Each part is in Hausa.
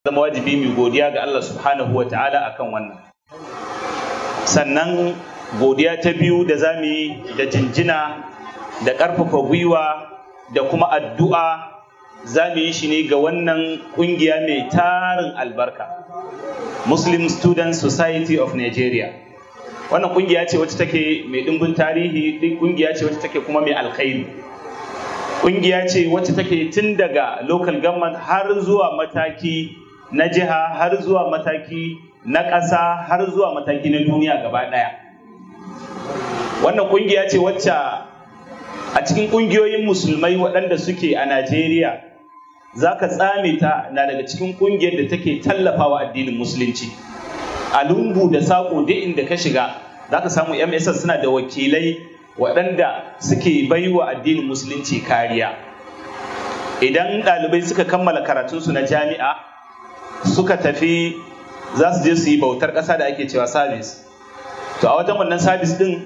zama wajibi mu godiya ga Allah subhanahu wata'ala akan wannan. Sannan godiya ta biyu da zamu yi da jinjina da ƙarfafa gwiwa da kuma addu'a zamu yi shi ne ga wannan ƙungiya mai tarin albarka, Muslim Student Society of Nigeria. Wannan ƙungiya ce wacce take mai ɗimbin tarihi, ƙungiya ce wacce take kuma mai alkhairi. Ƙungiya ce wacce take tun daga local government har zuwa mataki na jiha, har zuwa mataki na ƙasa, har zuwa mataki na duniya gaba ɗaya. Wannan ƙungiya ce wacce a cikin ƙungiyoyin musulmai waɗanda suke a Najeriya za ka tsame ta na daga cikin ƙungiyar da take tallafawa addinin musulunci. A lungu da saƙo duk inda ka shiga za ka samu MSS suna da wakilai waɗanda suke baiwa addinin musulunci kariya. Idan ɗalibai suka kammala karatunsu na jami'a suka tafi za su je su yi bautar ƙasa da ake cewa sabis. To a wajen wannan sabis ɗin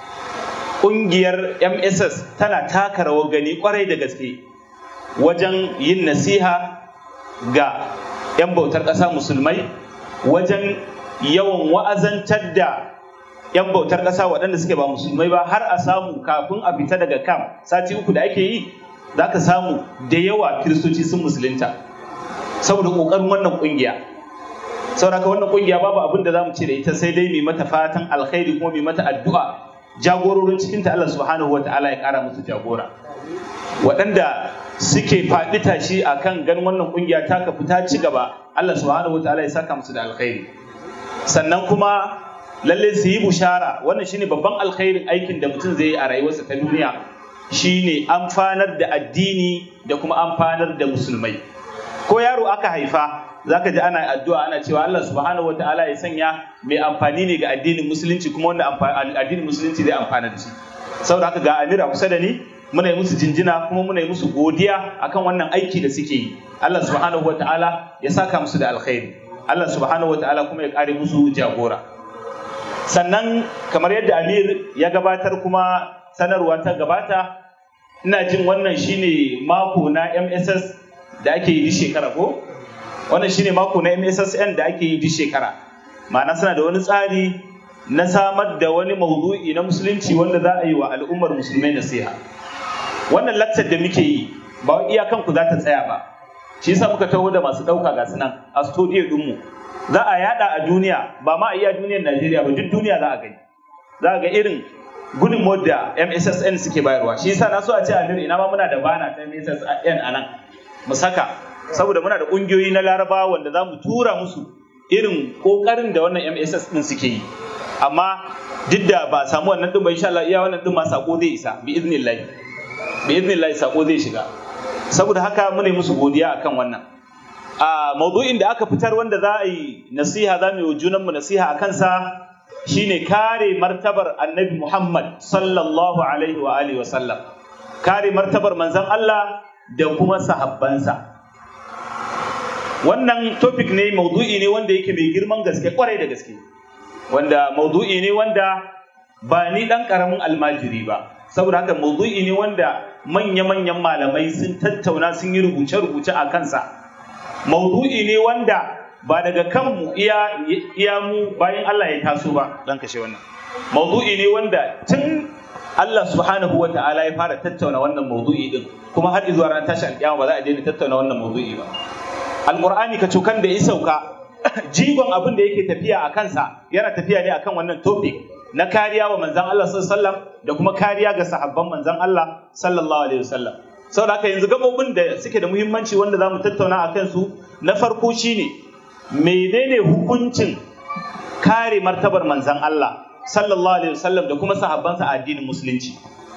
ƙungiyar MSS tana taka rawar gani ƙwarai da gaske wajen yin nasiha ga 'yan bautar ƙasa musulmai, wajen yawan wa'azantar da 'yan bautar ƙasa waɗanda suke ba musulmai ba, har a samu kafin a fita daga kam sati 3 da ake yi za ka samu da yawa kiristoci sun musulunta saboda ƙoƙarin wannan ƙungiya. Saboda wannan ƙungiya babu abin da za mu ce da ita sai dai mai mata fatan alkhairi kuma mai mata addu'a. Jagororin cikinta Allah subhanahu wa ta'ala ya ƙara musu jagora. Waɗanda suke faɗi tashi a kan ganin wannan ƙungiya ta kafu ta ci gaba, Allah subhanahu wa ta'ala ya saka musu da alkhairi. Sannan kuma lalle su yi bushara, wannan shine babban alkhairin aikin da mutum zai yi a rayuwarsa ta duniya, shine amfanar da addini da kuma amfanar da musulmai. Ko yaro aka haifa zaka ji ana addu'a ana cewa Allah subhanahu wataala ya sanya mai amfani ne ga addinin musulunci, kuma wanda addinin musulunci zai amfana da shi. Saboda haka ga Amir a kusa da ni, muna yi musu jinjina kuma muna yi musu godiya akan wannan aiki da suke yi. Allah subhanahu wataala ya saka musu da alkhairi. Allah subhanahu wataala kuma ya kare musu jagora. Sannan kamar yadda Amir ya gabatar kuma sanarwa ta gabata, ina jin wannan shine mako na MSS da ake yi duk shekara ko? Wannan shine mako na MSSN da ake yi duk shekara. Ma'ana suna da wani tsari na samar da wani maudu'i na musulunci wanda za a yi wa al'ummar musulmai nasiha. Wannan lecture da muke yi ba iyakan ku za ta tsaya ba. Shi yasa muka taho da masu ɗauka ga sunan a studio ɗinmu. Za a yada a duniya, ba ma a iya duniyar Najeriya ba, duk duniya za a gani. Za a ga irin gudunmuwar da MSSN suke bayarwa. Shi yasa na so a ce Amir ina ma muna da bana ta MSSN a nan mu saka, saboda muna da ƙungiyoyi na Larabawa wanda za mu tura musu irin ƙoƙarin da wannan MSS ɗin suke yi. Amma duk da ba a samu wannan ɗin ba, insha Allah iya wannan ɗin ma sako zai isa bi idnillahi sako zai shiga. Saboda haka muna musu godiya akan wannan. A maudu'in da aka fitar wanda za a yi nasiha, za mu yi wa junanmu nasiha a kansa, shine kare martabar Annabi Muhammad sallallahu alaihi wa alihi wa sallam, kare martabar manzon Allah da kuma sahabbansa. Wannan topic ne, maudu'i ne wanda yake mai girman gaske kwarai da gaske, wanda maudu'i ne wanda ba ni dan karamin almajiri ba, saboda haka maudu'i ne wanda manya-manyan malamai sun tattauna, sun yi rubuce-rubuce a kansa. Maudu'i ne wanda ba daga kanmu iya mu bayan Allah ya taso ba. Dan kashe wannan. Maudu'i ne wanda tun Allah subhanahu wa ta'ala ya fara tattauna wannan maudu'i din, kuma har izuwa ran tashi alƙiyama ba za a daina tattauna wannan maudu'i ba. Alƙur'ani ka cokan da ya sauka, jigon abin da yake tafiya a kansa yana tafiya ne akan wannan topic na kariya wa manzon Allah sallallahu alaihi wasallam da kuma kariya ga sahabban manzon Allah sallallahu alaihi wasallam. Saboda haka yanzu gabobin da suke da muhimmanci wanda za mu tattauna a kansu, na farko shine menene hukuncin kare martabar manzon Allah sallallahu alaihi wasallam da kuma sahabbansa a addinin musulunci.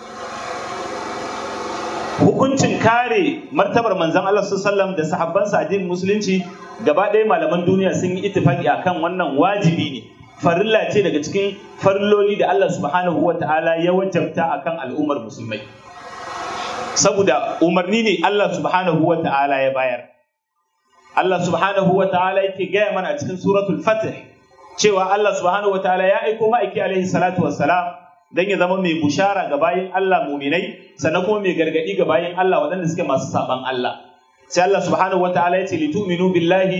Hukuncin kare martabar manzon Allah sallallahu alaihi wasallam da sahabbansa a addinin musulunci, gaba ɗaya malaman duniya sun yi ittifaqi akan wannan wajibi ne, farilla ce daga cikin farilloli da Allah subhanahu wataala ya wajabta akan al'ummar musulmai. Saboda umarni ne Allah subhanahu wataala ya bayar. Allah subhanahu wataala yake gaya mana a cikin suratul Fatih cewa Allah subhanahu wataala ya aiko ma'aiki alaihi salatu wassalam dan ya zama mai bushara ga bayin Allah muminai, sannan kuma mai gargadi ga bayin Allah waɗanda suke masu saban Allah. Sai Allah subhanahu wataala ya ce litu'minu billahi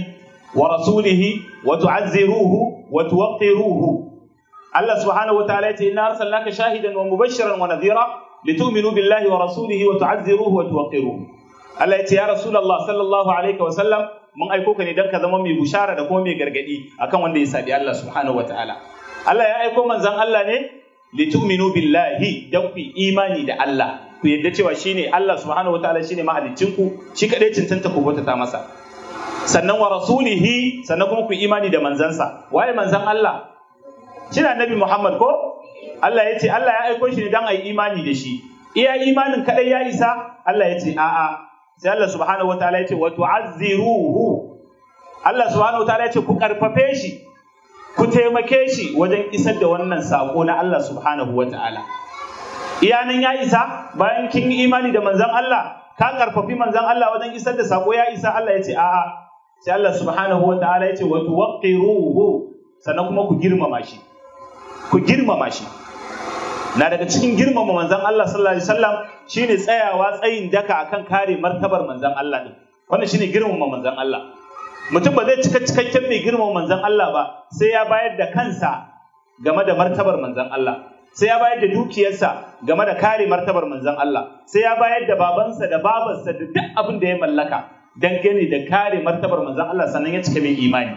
wa rasulihi wa tu'azziruhu wa tuwaqqiruhu. Allah subhanahu wa ta'ala yace inna arsalnaka shahidan wa mubashiran wa nadhira litu'minu billahi wa rasulihi wa tu'azziruhu wa tuwaqqiruhu. Allah yace ya Rasulullah sallallahu alaihi wa sallam mun aiko ka ne dan ka zama mai bushara da kuma mai gargadi akan wanda ya sabi Allah subhanahu wa ta'ala. Allah ya aiko manzon Allah ne litu'minu billahi dan ku imani da Allah, ku yadda cewa shine Allah subhanahu wa ta'ala shine mahaliccin ku, shi kadai cancanta ku bautata masa. Sannan wa rasulihi, sannan kuma ku imani da manzansa. Waye manzon Allah? Shine Annabi Muhammad ko? Allah ya ce Allah ya aiko shi ne dan ayi imani da shi. Iya imanin kadai ya isa? Allah ya ce a'a. Sai Allah subhanahu wa ta'ala ya ce wa tu'azziruhu. Allah subhanahu wa ta'ala ya ce ku karfafe shi, ku taimake shi wajen isar da wannan sako na Allah subhanahu wa ta'ala. Iyanin ya isa? Bayan kin yi imani da manzon Allah, ka karfafi manzon Allah wajen isar da sako ya isa? Allah ya ce a'a. Sai Allah subhanahu wa ta'ala ya ce wa tuwaqqiruhu, sannan kuma ku girmama shi. Ku girmama shi. Na daga cikin girmama manzon Allah sallallahu alaihi wasallam shine tsayawa tsayin daka akan kare martabar manzon Allah din. Wannan shine girmama manzon Allah. Mutum ba zai cika cikakken mai girmama manzon Allah ba sai ya bayar da kansa game da martabar manzon Allah. Sai ya bayar da dukiyarsa game da kare martabar manzon Allah. Sai ya bayar da babansa da babarsa da duk abin da ya mallaka dangane da kare martabar manzon Allah, sannan ya cika mai imani.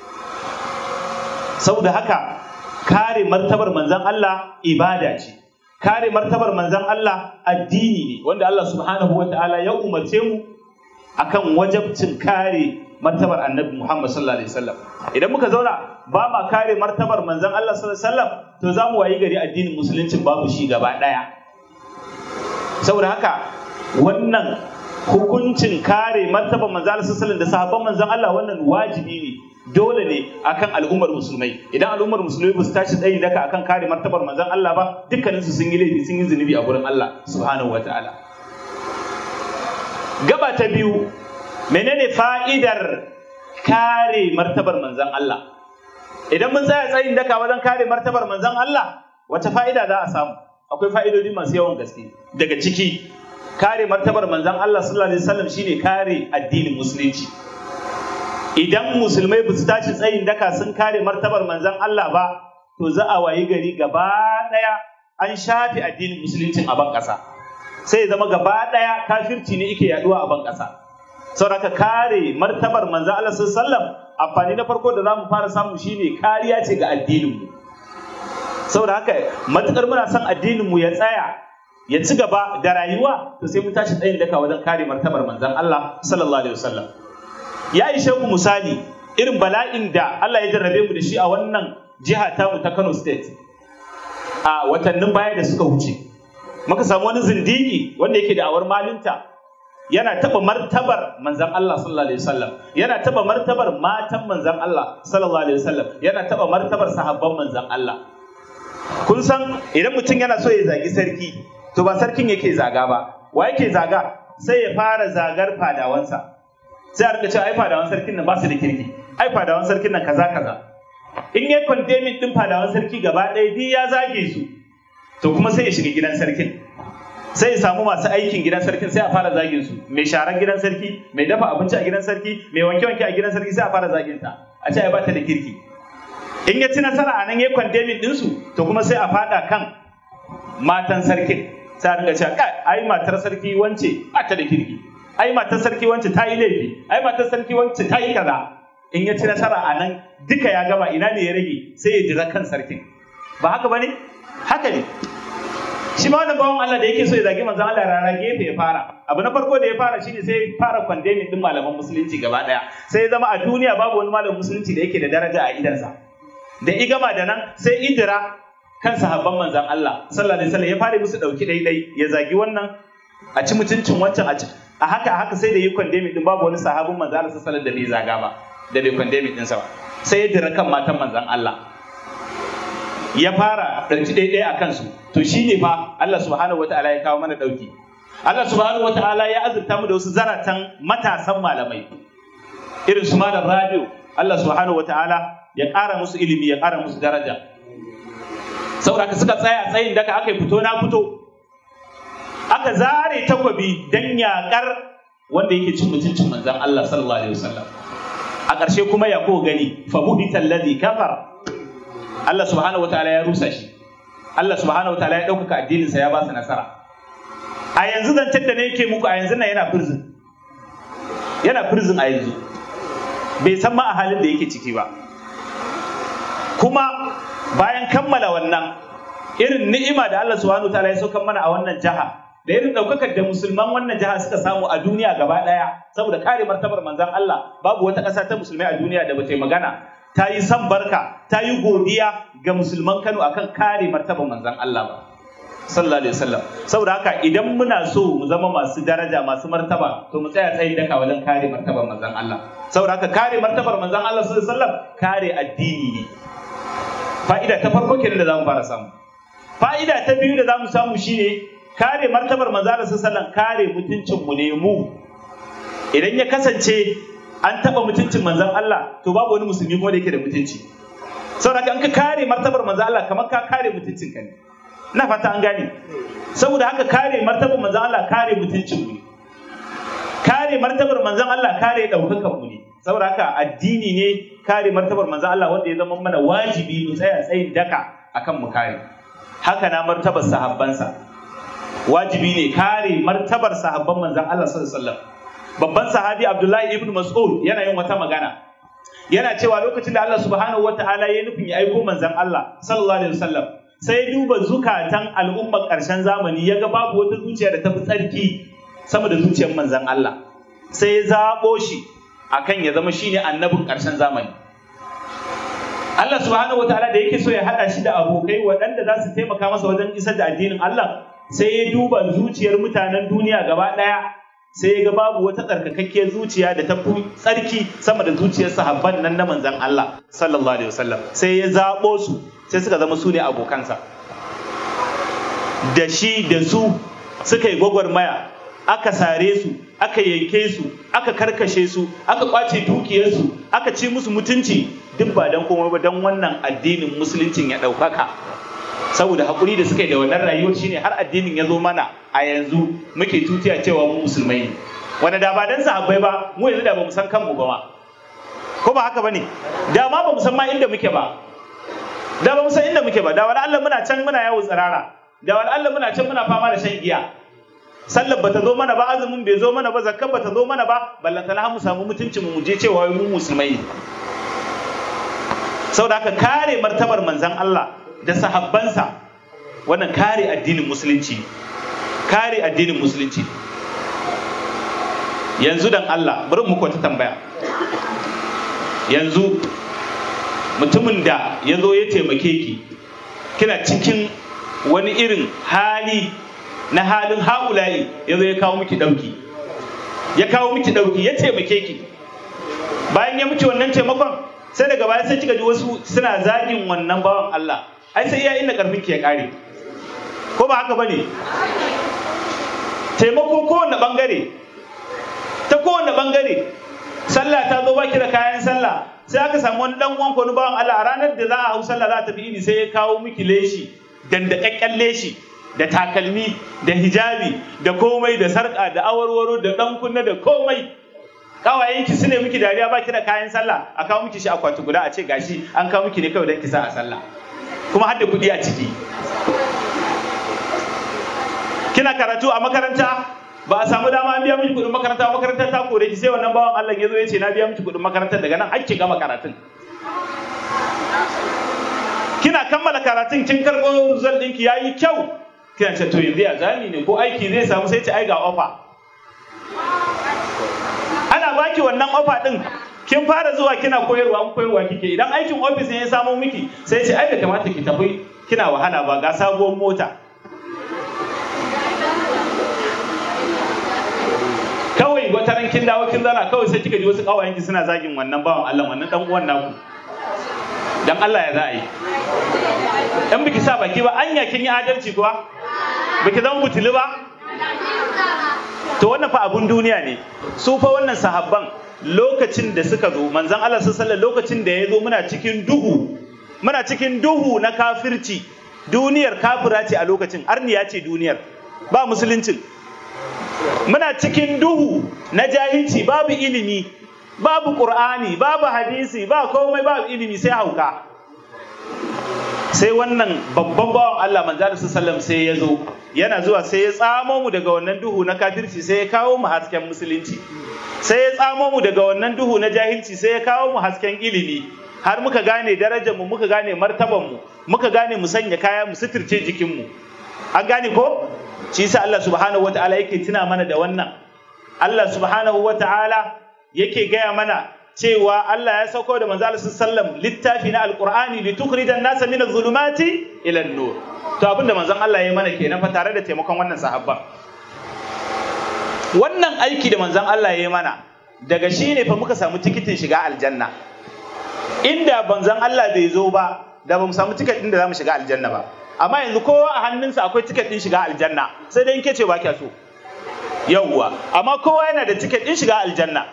Saboda haka kare martabar manzon Allah ibada ce, kare martabar manzon Allah addini ne wanda Allah subhanahu wa ta'ala ya umarce mu akan wajabcin kare martabar Annabi Muhammad sallallahu alaihi wasallam. Idan muka zauna ba ma kare martabar manzon Allah sallallahu alaihi wasallam, to za mu wayi gari addinin musulunci babu shi gaba daya. Saboda haka wannan hukuncin kare martabar manzon Allah sallallahu alaihi wasallam da sahabban manzon Allah wannan wajibi ne, dole ne akan al'ummar musulmai. Idan al'ummar musulmai ba su tashi tsayi daka akan kare martabar manzon Allah ba, dukkaninsu sun yi laifi, sun yi zunubi a gurin Allah subhanahu wataala. Gaba ta biyu, menene fa'idar kare martabar manzon Allah? Idan mun tsaya tsayin daka wajen kare martabar manzon Allah, wace fa'ida za a samu? Akwai fa'idodi masu yawan gaske. Daga ciki, kare martabar manzon Allah sallallahu alaihi wasallam shine kare addinin musulunci. Idan musulmai ba su tashi tsayin daka sun kare martabar manzon Allah ba, to za a wayi gari gaba daya an shafi addinin musuluncin a ban kasa. Sai zama gaba daya kafirci ne yake yaduwa a ban kasa. Saboda kare martabar manzon Allah sallallahu alaihi wasallam, amfani na farko da zamu fara samu shine kariya ce ga addinin mu. Saboda haka matukar muna son addinin mu ya tsaya ya ci gaba da rayuwa, to sai mu tashi tsayin daka wajen kare martabar manzon Allah sallallahu alaihi wasallam. Ya ishe ku misali irin bala'in da Allah ya jarrabe mu da shi a wannan jiha tamu ta Kano State a watannin baya da suka wuce. Muka samu wani zindigi wanda yake da awar malinta, yana taba martabar manzon Allah sallallahu alaihi wasallam, yana taba martabar matan manzon Allah sallallahu alaihi wasallam, yana taba martabar sahabban manzon Allah. Kun san idan mutum yana so ya zagi sarki, to ba sarkin yake zaga ba. Wa yake zaga? Sai ya fara zagar fadawansa. Sai a rika cewa ai fadawan sarkin nan ba su da kirki, ai fadawan sarkin nan kaza kaza. In ya condemning din fadawan sarki gaba ɗaya duk ya zage su, to kuma sai ya shiga gidan sarkin, sai ya samu masu aikin gidan sarkin sai a fara zagin su, mai sharan gidan sarki, mai dafa abinci a gidan sarki, mai wanke wanke a gidan sarki, sai a fara zagin ta, a ce ai ba ta da kirki. In ya ci nasara a nan ya condemning din su, to kuma sai a fada kan matan sarkin, sai a rika cewa kai ai matar sarki wance ba ta da kirki, ai matar sarki wance ta yi laifi, ai matar sarki wance ta yi kaza. In ya ci nasara a nan duka ya gama, ina ne ya rage? Sai ya jira kan sarkin. Ba haka bane? Haka ne. Shi ma wannan bawan Allah da yake so ya zagi manzon Allah, rara gefe ya fara. Abu na farko da ya fara shine sai ya fara condemning din malaman musulunci gaba daya. Sai ya zama a duniya babu wani malamin musulunci da yake da daraja a idansa. Da igama da nan sai idira kan sahabban manzon Allah sallallahu alaihi wasallam, ya fara musu dauki daidai, ya zagi wannan, a ci mutuncin wancan, a haka sai da yi condemning din babu wani sahabin manzon Allah sallallahu alaihi wasallam da bai zaga ba, da bai condemning din sa ba. Sai ya dira kan matan manzon Allah, ya fara ɗauki daidai a kansu. To shine fa Allah subhanahu wataala ya kawo mana dauki. Allah subhanahu wataala ya azurta mu da wasu zaratan matasan malamai irin su malam Rabi'u. Allah subhanahu wataala ya ƙara musu ilimi, ya ƙara musu daraja. Saboda haka suka tsaya tsayin daka, aka yi fito na fito, aka zare takwabi dan yaƙar wanda yake cin mutuncin manzon Allah sallallahu alaihi wasallam. a ƙarshe kuma ya ko gani fa buhita alladhi kafara. Allah subhanahu wataala ya rusa shi, Allah subhanahu wataala ya ɗaukaka addininsa ya ba su nasara. A yanzu zancen da ne yake muku a yanzu nan yana prison a yanzu, bai san ma a halin da yake ciki ba. Kuma bayan kammala wannan irin ni'ima da Allah subhanahu wataala ya saukar mana a wannan jiha, da irin ɗaukakar da musulman wannan jiha suka samu a duniya gaba ɗaya saboda kare martabar manzon Allah, babu wata ƙasa ta musulmai a duniya da bata yi magana ta yi san barka ta yi godiya ga musulman Kano akan kare martabar manzon Allah ba sallallahu alaihi wasallam. Saboda haka idan muna so mu zama masu daraja masu martaba, to mu tsaya tsayin daka wajen kare martabar manzon Allah. Saboda haka kare martabar manzon Allah sallallahu alaihi wasallam kare addini ne. Fa'ida ta farko kenan da zamu fara samu. Fa'ida ta biyu da zamu samu shine kare martabar manzon Allah sallallahu alaihi wasallam kare mutuncin mu ne mu. Idan ya kasance an taba mutuncin manzon Allah, to babu wani musulmi ko da yake da mutunci. Saboda haka an ka kare martabar manzon Allah kamar ka kare mutuncin ka ne. Na fata an gane. Saboda haka kare martabar manzon Allah kare mutuncin mu ne. Kare martabar manzon Allah kare daukakan mu ne. Saboda haka addini ne kare martabar manzon Allah wanda ya zama mana wajibi mu tsaya tsayin daka akan mu kare. Haka na martabar sahabbansa. Wajibi ne kare martabar sahabban manzon Allah sallallahu alaihi wasallam. Babban sahabi Abdullahi ibn Mas'ud yana yin wata magana. Yana cewa lokacin da Allah subhanahu wataala ya nufin ya aiko manzon Allah sallallahu alaihi wasallam, sai duba zukatan al'ummar ƙarshen zamani ya ga babu wata zuciya da ta fi tsarki sama da zuciyar manzon Allah, sai ya zaɓo shi akan ya zama shine annabin ƙarshen zamani. Allah subhanahu wataala da yake so ya haɗa shi da abokai waɗanda za su taimaka masa wajen isar da addinin Allah, sai ya duba zuciyar mutanen duniya gaba ɗaya, sai ya ga babu wata tsarkakakkiyar zuciya da ta fi tsarki sama da zuciyar sahabban nan na manzon Allah sallallahu alaihi wasallam, sai ya zaɓo su sai suka zama su ne abokansa. Da shi da su suka yi gwagwarmaya, aka sare su, aka yanke su, aka karkashe su, aka kwace dukiyarsu, aka ci musu mutunci, duk ba don komai ba don wannan addinin musuluncin ya ɗaukaka. Saboda haƙuri da suka yi da wannan rayuwar shine har addinin ya zo mana a yanzu muke tutiya cewa mu musulmai ne. Wanda da ba dan sahabbai ba, mu yanzu da ba mu san kanmu ba ma. Ko ba haka bane? Da ma ba mu san ma inda muke ba. Da ba mu san inda muke ba, da wani Allah muna can muna yawo tsirara, da wani Allah muna can muna fama da shan giya. Sallar bata zo mana ba, azumin bai zo mana ba, zakkar bata zo mana ba, ballantana mu samu mutuncin mu je cewa mu musulmai ne. Saboda haka kare martabar manzon Allah da sahabbansa wannan kare addinin musulunci, kare addinin musulunci. Yanzu dan Allah bari mu kwata tambaya. Yanzu mutumin da ya zo ya taimake ki, kina cikin wani irin hali na halin haulayi, ya zo ya kawo miki ɗauki, ya taimake ki. Bayan ya miki wannan taimakon, sai daga baya sai kika ji wasu suna zagin wannan bawan Allah, ai sai iya inda karfin ki ya kare. Ko ba haka bane? Taimako kowanne bangare, ta kowanne bangare. Sallah ta zo baki da kayan sallah, sai aka samu wani dan uwan ko bawan Allah a ranar da za a hau sallah za ta fi idi, sai ya kawo miki leshi, dandakakken leshi da takalmi da hijabi da komai da sarka da awarwaro da dan kunna da komai. Kawayenki su ne miki dariya baki da kayan sallah, a kawo miki shi akwati guda a ce gashi an kawo miki ne kawai don ki sa a sallah, kuma har da kuɗi a ciki. Kina karatu a makaranta, ba a samu dama an biya miki kuɗin makaranta, makarantar ta kore ki, sai wannan bawan Allah ya zo ya ce na biya miki kuɗin makarantar, daga nan har ki gama karatun. Kina kammala karatun kin karɓo result ɗinki yayi kyau, kina ce to yanzu ya zani ne ko aiki zai samu, sai ce ai ga offer. Ana baki wannan offer din, kin fara zuwa kina koyarwa kike, idan aikin office ne ya samu miki, sai ce ai bai kamata ki tafi kina wahala ba, ga sabuwar mota. Kawai wata ran kin dawo kin zana, kawai sai kika ji wasu kawayenki suna zagin wannan bawan Allah, wannan dan uwan naku. Dan Allah ya za a yi. Dan biki sa baki ba, anya kin yi adalci kuwa? Biki zama butuli ba? To wannan fa abun duniya ne. Su fa wannan sahabban lokacin da suka zo, manzon Allah sallallahu alaihi wasallam lokacin da ya zo muna cikin duhu na kafirci. Duniyar kafira ce a lokacin, arniya ce duniyar, ba musuluncin. Muna cikin duhu na jahilci, babu ilimi, babu Qur'ani, babu hadisi, ba komai, babu ilimi sai hauka. Sai wannan babban bawan Allah manzo Allah sallallahu sai ya zo, yana zuwa sai ya tsamo mu daga wannan duhu na kafirci sai ya kawo mu hasken musulunci, sai ya tsamo mu daga wannan duhu na jahilci sai ya kawo mu hasken ilimi, har muka gane darajar mu, muka gane martaban mu, muka gane mu sanya kaya mu suturce jikin mu. An gane ko? Shi yasa Allah subhanahu wataala yake tuna mana da wannan. Allah subhanahu wataala yake gaya mana cewa Allah ya sauko da manzo Allah sallallahu littafi na alqur'ani litukhrijan nasa min adh-dhulumati ila an-nur. To abinda manzon Allah ya mana kenan fa tare da taimakon wannan sahabban. Wannan aiki da manzon Allah ya mana daga shi ne fa muka samu tikitin shiga aljanna. Inda manzon Allah bai zo ba da ba mu samu tiket din da zamu shiga aljanna ba. Amma yanzu kowa a hannunsa akwai tiket din shiga aljanna, sai dai in ke ce ba kya so. Yawwa, amma kowa yana da tiket din shiga aljanna.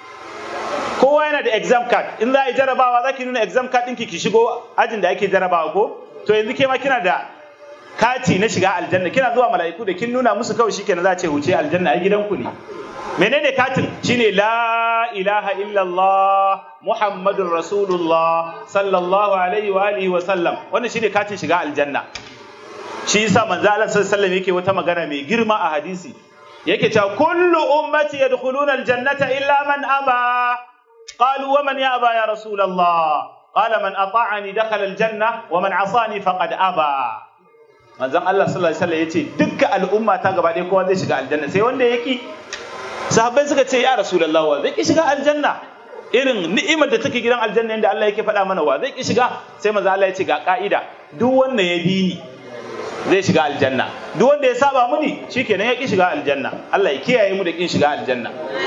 Kowa yana da exam card. In za a yi jarabawa za ki nuna exam card ɗinki ki shigo ajin da ake jarabawa ko? To yanzu ke ma kina da kati na shiga aljanna. Kina zuwa mala'iku da kin nuna musu kawai shikenan za a ce wuce aljanna ai gidanku ne. Menene katin? Shine la ilaha illallah Muhammadur Rasulullah sallallahu alaihi wa alihi wa sallam. Wannan shine katin shiga aljanna. Shi yasa manzo Allah sallallahu alaihi wasallam yake wata magana mai girma a hadisi. Yake cewa kullu ummati yadkhuluna aljannata illa man aba. قالوا ومن يأبى يا رسول الله قال من أطاعني دخل الجنة ومن عصاني فقد أبى. manzon Allah sallallahu alaihi wasallam yace dukkan al'umma ta gaba ɗaya kowa zai shiga aljanna sai wanda yaki. Sahabbai suka ce ya rasulullah wa zai ki shiga aljanna, irin ni'imar da take gidan aljanna inda Allah yake faɗa mana wa zai ki shiga. Sai manzon Allah yace ga ka'ida, duk wanda ya bi ni zai shiga aljanna, duk wanda ya saba muni shikenan ya ki shiga aljanna. Allah ya kiyaye mu da kin shiga aljanna.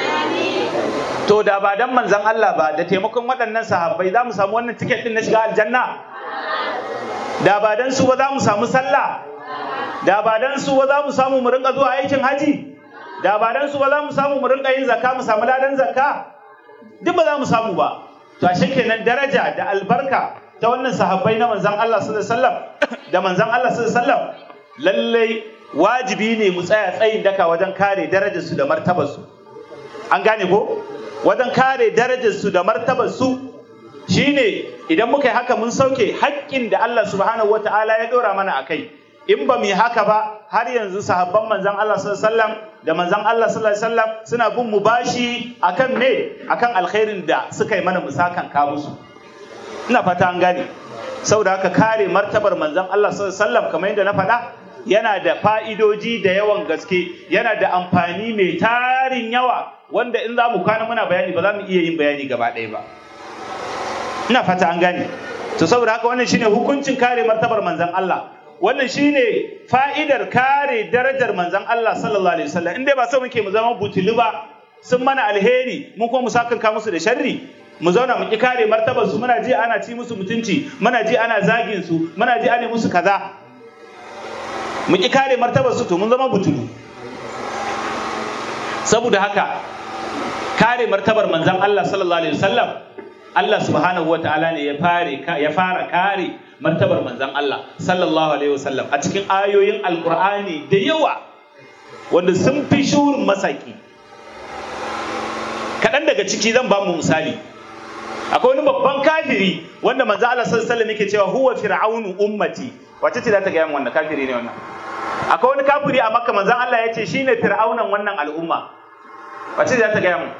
To da ba dan manzon Allah ba da taimakon waɗannan sahabbai za mu samu wannan tiket din na shiga aljanna? Da ba dan su ba za mu samu sallah? Da ba dan su ba za mu samu mu rinka zuwa aikin haji? Da ba dan su ba za mu samu mu rinka yin zakka, mu samu ladan zakka? Duk ba za mu samu ba. To ashe kenan daraja da albarka ta wannan sahabbai na manzon Allah sallallahu alaihi wasallam da manzon Allah sallallahu alaihi wasallam lallai wajibi ne mu tsaya tsayin daka wajen kare darajarsu da martabarsu. An gane ko? Wajen kare darajarsu da martabarsu shine idan muka yi haka mun sauke haƙƙin da Allah subhanahu wataala ya ɗora mana a kai. In ba mu yi haka ba har yanzu sahabban manzon Allah sallallahu alaihi wasallam da manzon Allah sallallahu alaihi wasallam suna bin mu bashi akan me? Akan alkhairin da suka yi mana musakan ka musu. Ina fata an gane. Saboda haka kare martabar manzon Allah sallallahu alaihi wasallam kamar yadda na faɗa yana da fa'idoji da yawan gaske, yana da amfani mai tarin yawa wanda in za mu kwana muna bayani ba za mu iya yin bayani gaba ɗaya ba. Ina fata an gane. To saboda haka wannan shine hukuncin kare martabar manzon Allah. Wannan shine fa'idar kare darajar manzon Allah sallallahu alaihi wasallam. In dai ba so muke mu zama butulu ba, sun mana alheri mun kuma mu sakanka musu da sharri, mu zauna mu ki kare martabar su, muna ji ana ci musu mutunci, muna ji ana zagin su, muna ji ana musu kaza. Mu ki kare martabar su to mun zama butulu. Saboda haka kare martabar manzon Allah sallallahu alaihi wasallam, Allah subhanahu wataala ne ya fara kare martabar manzon Allah sallallahu alaihi wasallam a cikin ayoyin alqur'ani da yawa wanda sun fi shurin masaki. Kaɗan daga ciki zan ba mu misali. Akwai wani babban kafiri wanda manzon Allah sallallahu alaihi wasallam yake cewa huwa fir'aunu ummati. Wace ce za ta gaya mu wannan kafiri ne wannan? Akwai wani kafiri a Makka manzon Allah ya ce shine fir'aunan wannan al'umma. Wace ce za ta gaya mu?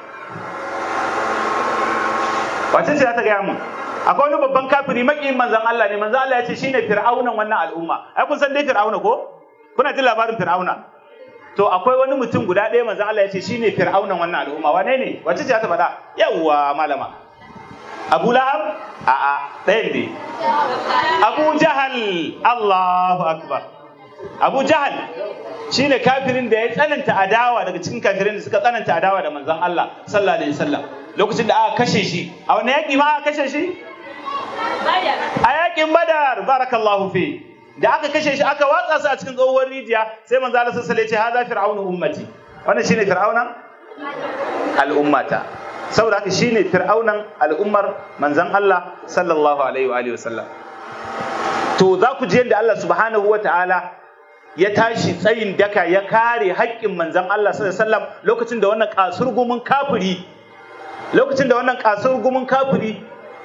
Wace ce za ta gaya mu? Akwai wani babban kafiri makiyin manzon Allah ne, manzon Allah ya ce shine fir'aunan wannan al'umma. Ai kun san dai fir'auna ko? Kuna jin labarin fir'auna? To akwai wani mutum guda ɗaya manzon Allah ya ce shine fir'aunan wannan al'umma. Wane ne? Wace ce za ta faɗa? Yawwa malama. Abu Lahab? A'a, ɗayan ne. Abu Jahal, Allahu Akbar. Abu Jahal shine kafirin da ya tsananta adawa daga cikin kafirin da suka tsananta adawa da manzon Allah sallallahu alaihi wasallam. Lokacin da aka kashe shi, a wani yaƙi ma aka kashe shi? A yaƙin Badar, barakallahu fi. Da aka kashe shi aka watsa su a cikin tsohuwar rijiya, sai manzo Allah sallallahu alaihi wasallam ya ce haza fir'aunu ummati. Wannan shine fir'aunan al'ummata. Saboda haka shine fir'aunan al'ummar manzon Allah sallallahu alaihi wa alihi wasallam. To za ku ji yadda Allah subhanahu wataala ya tashi tsayin daka ya kare haƙƙin manzon Allah sallallahu alaihi wasallam lokacin da wannan kasurgumin kafiri lokacin da wannan kasar gumin kafiri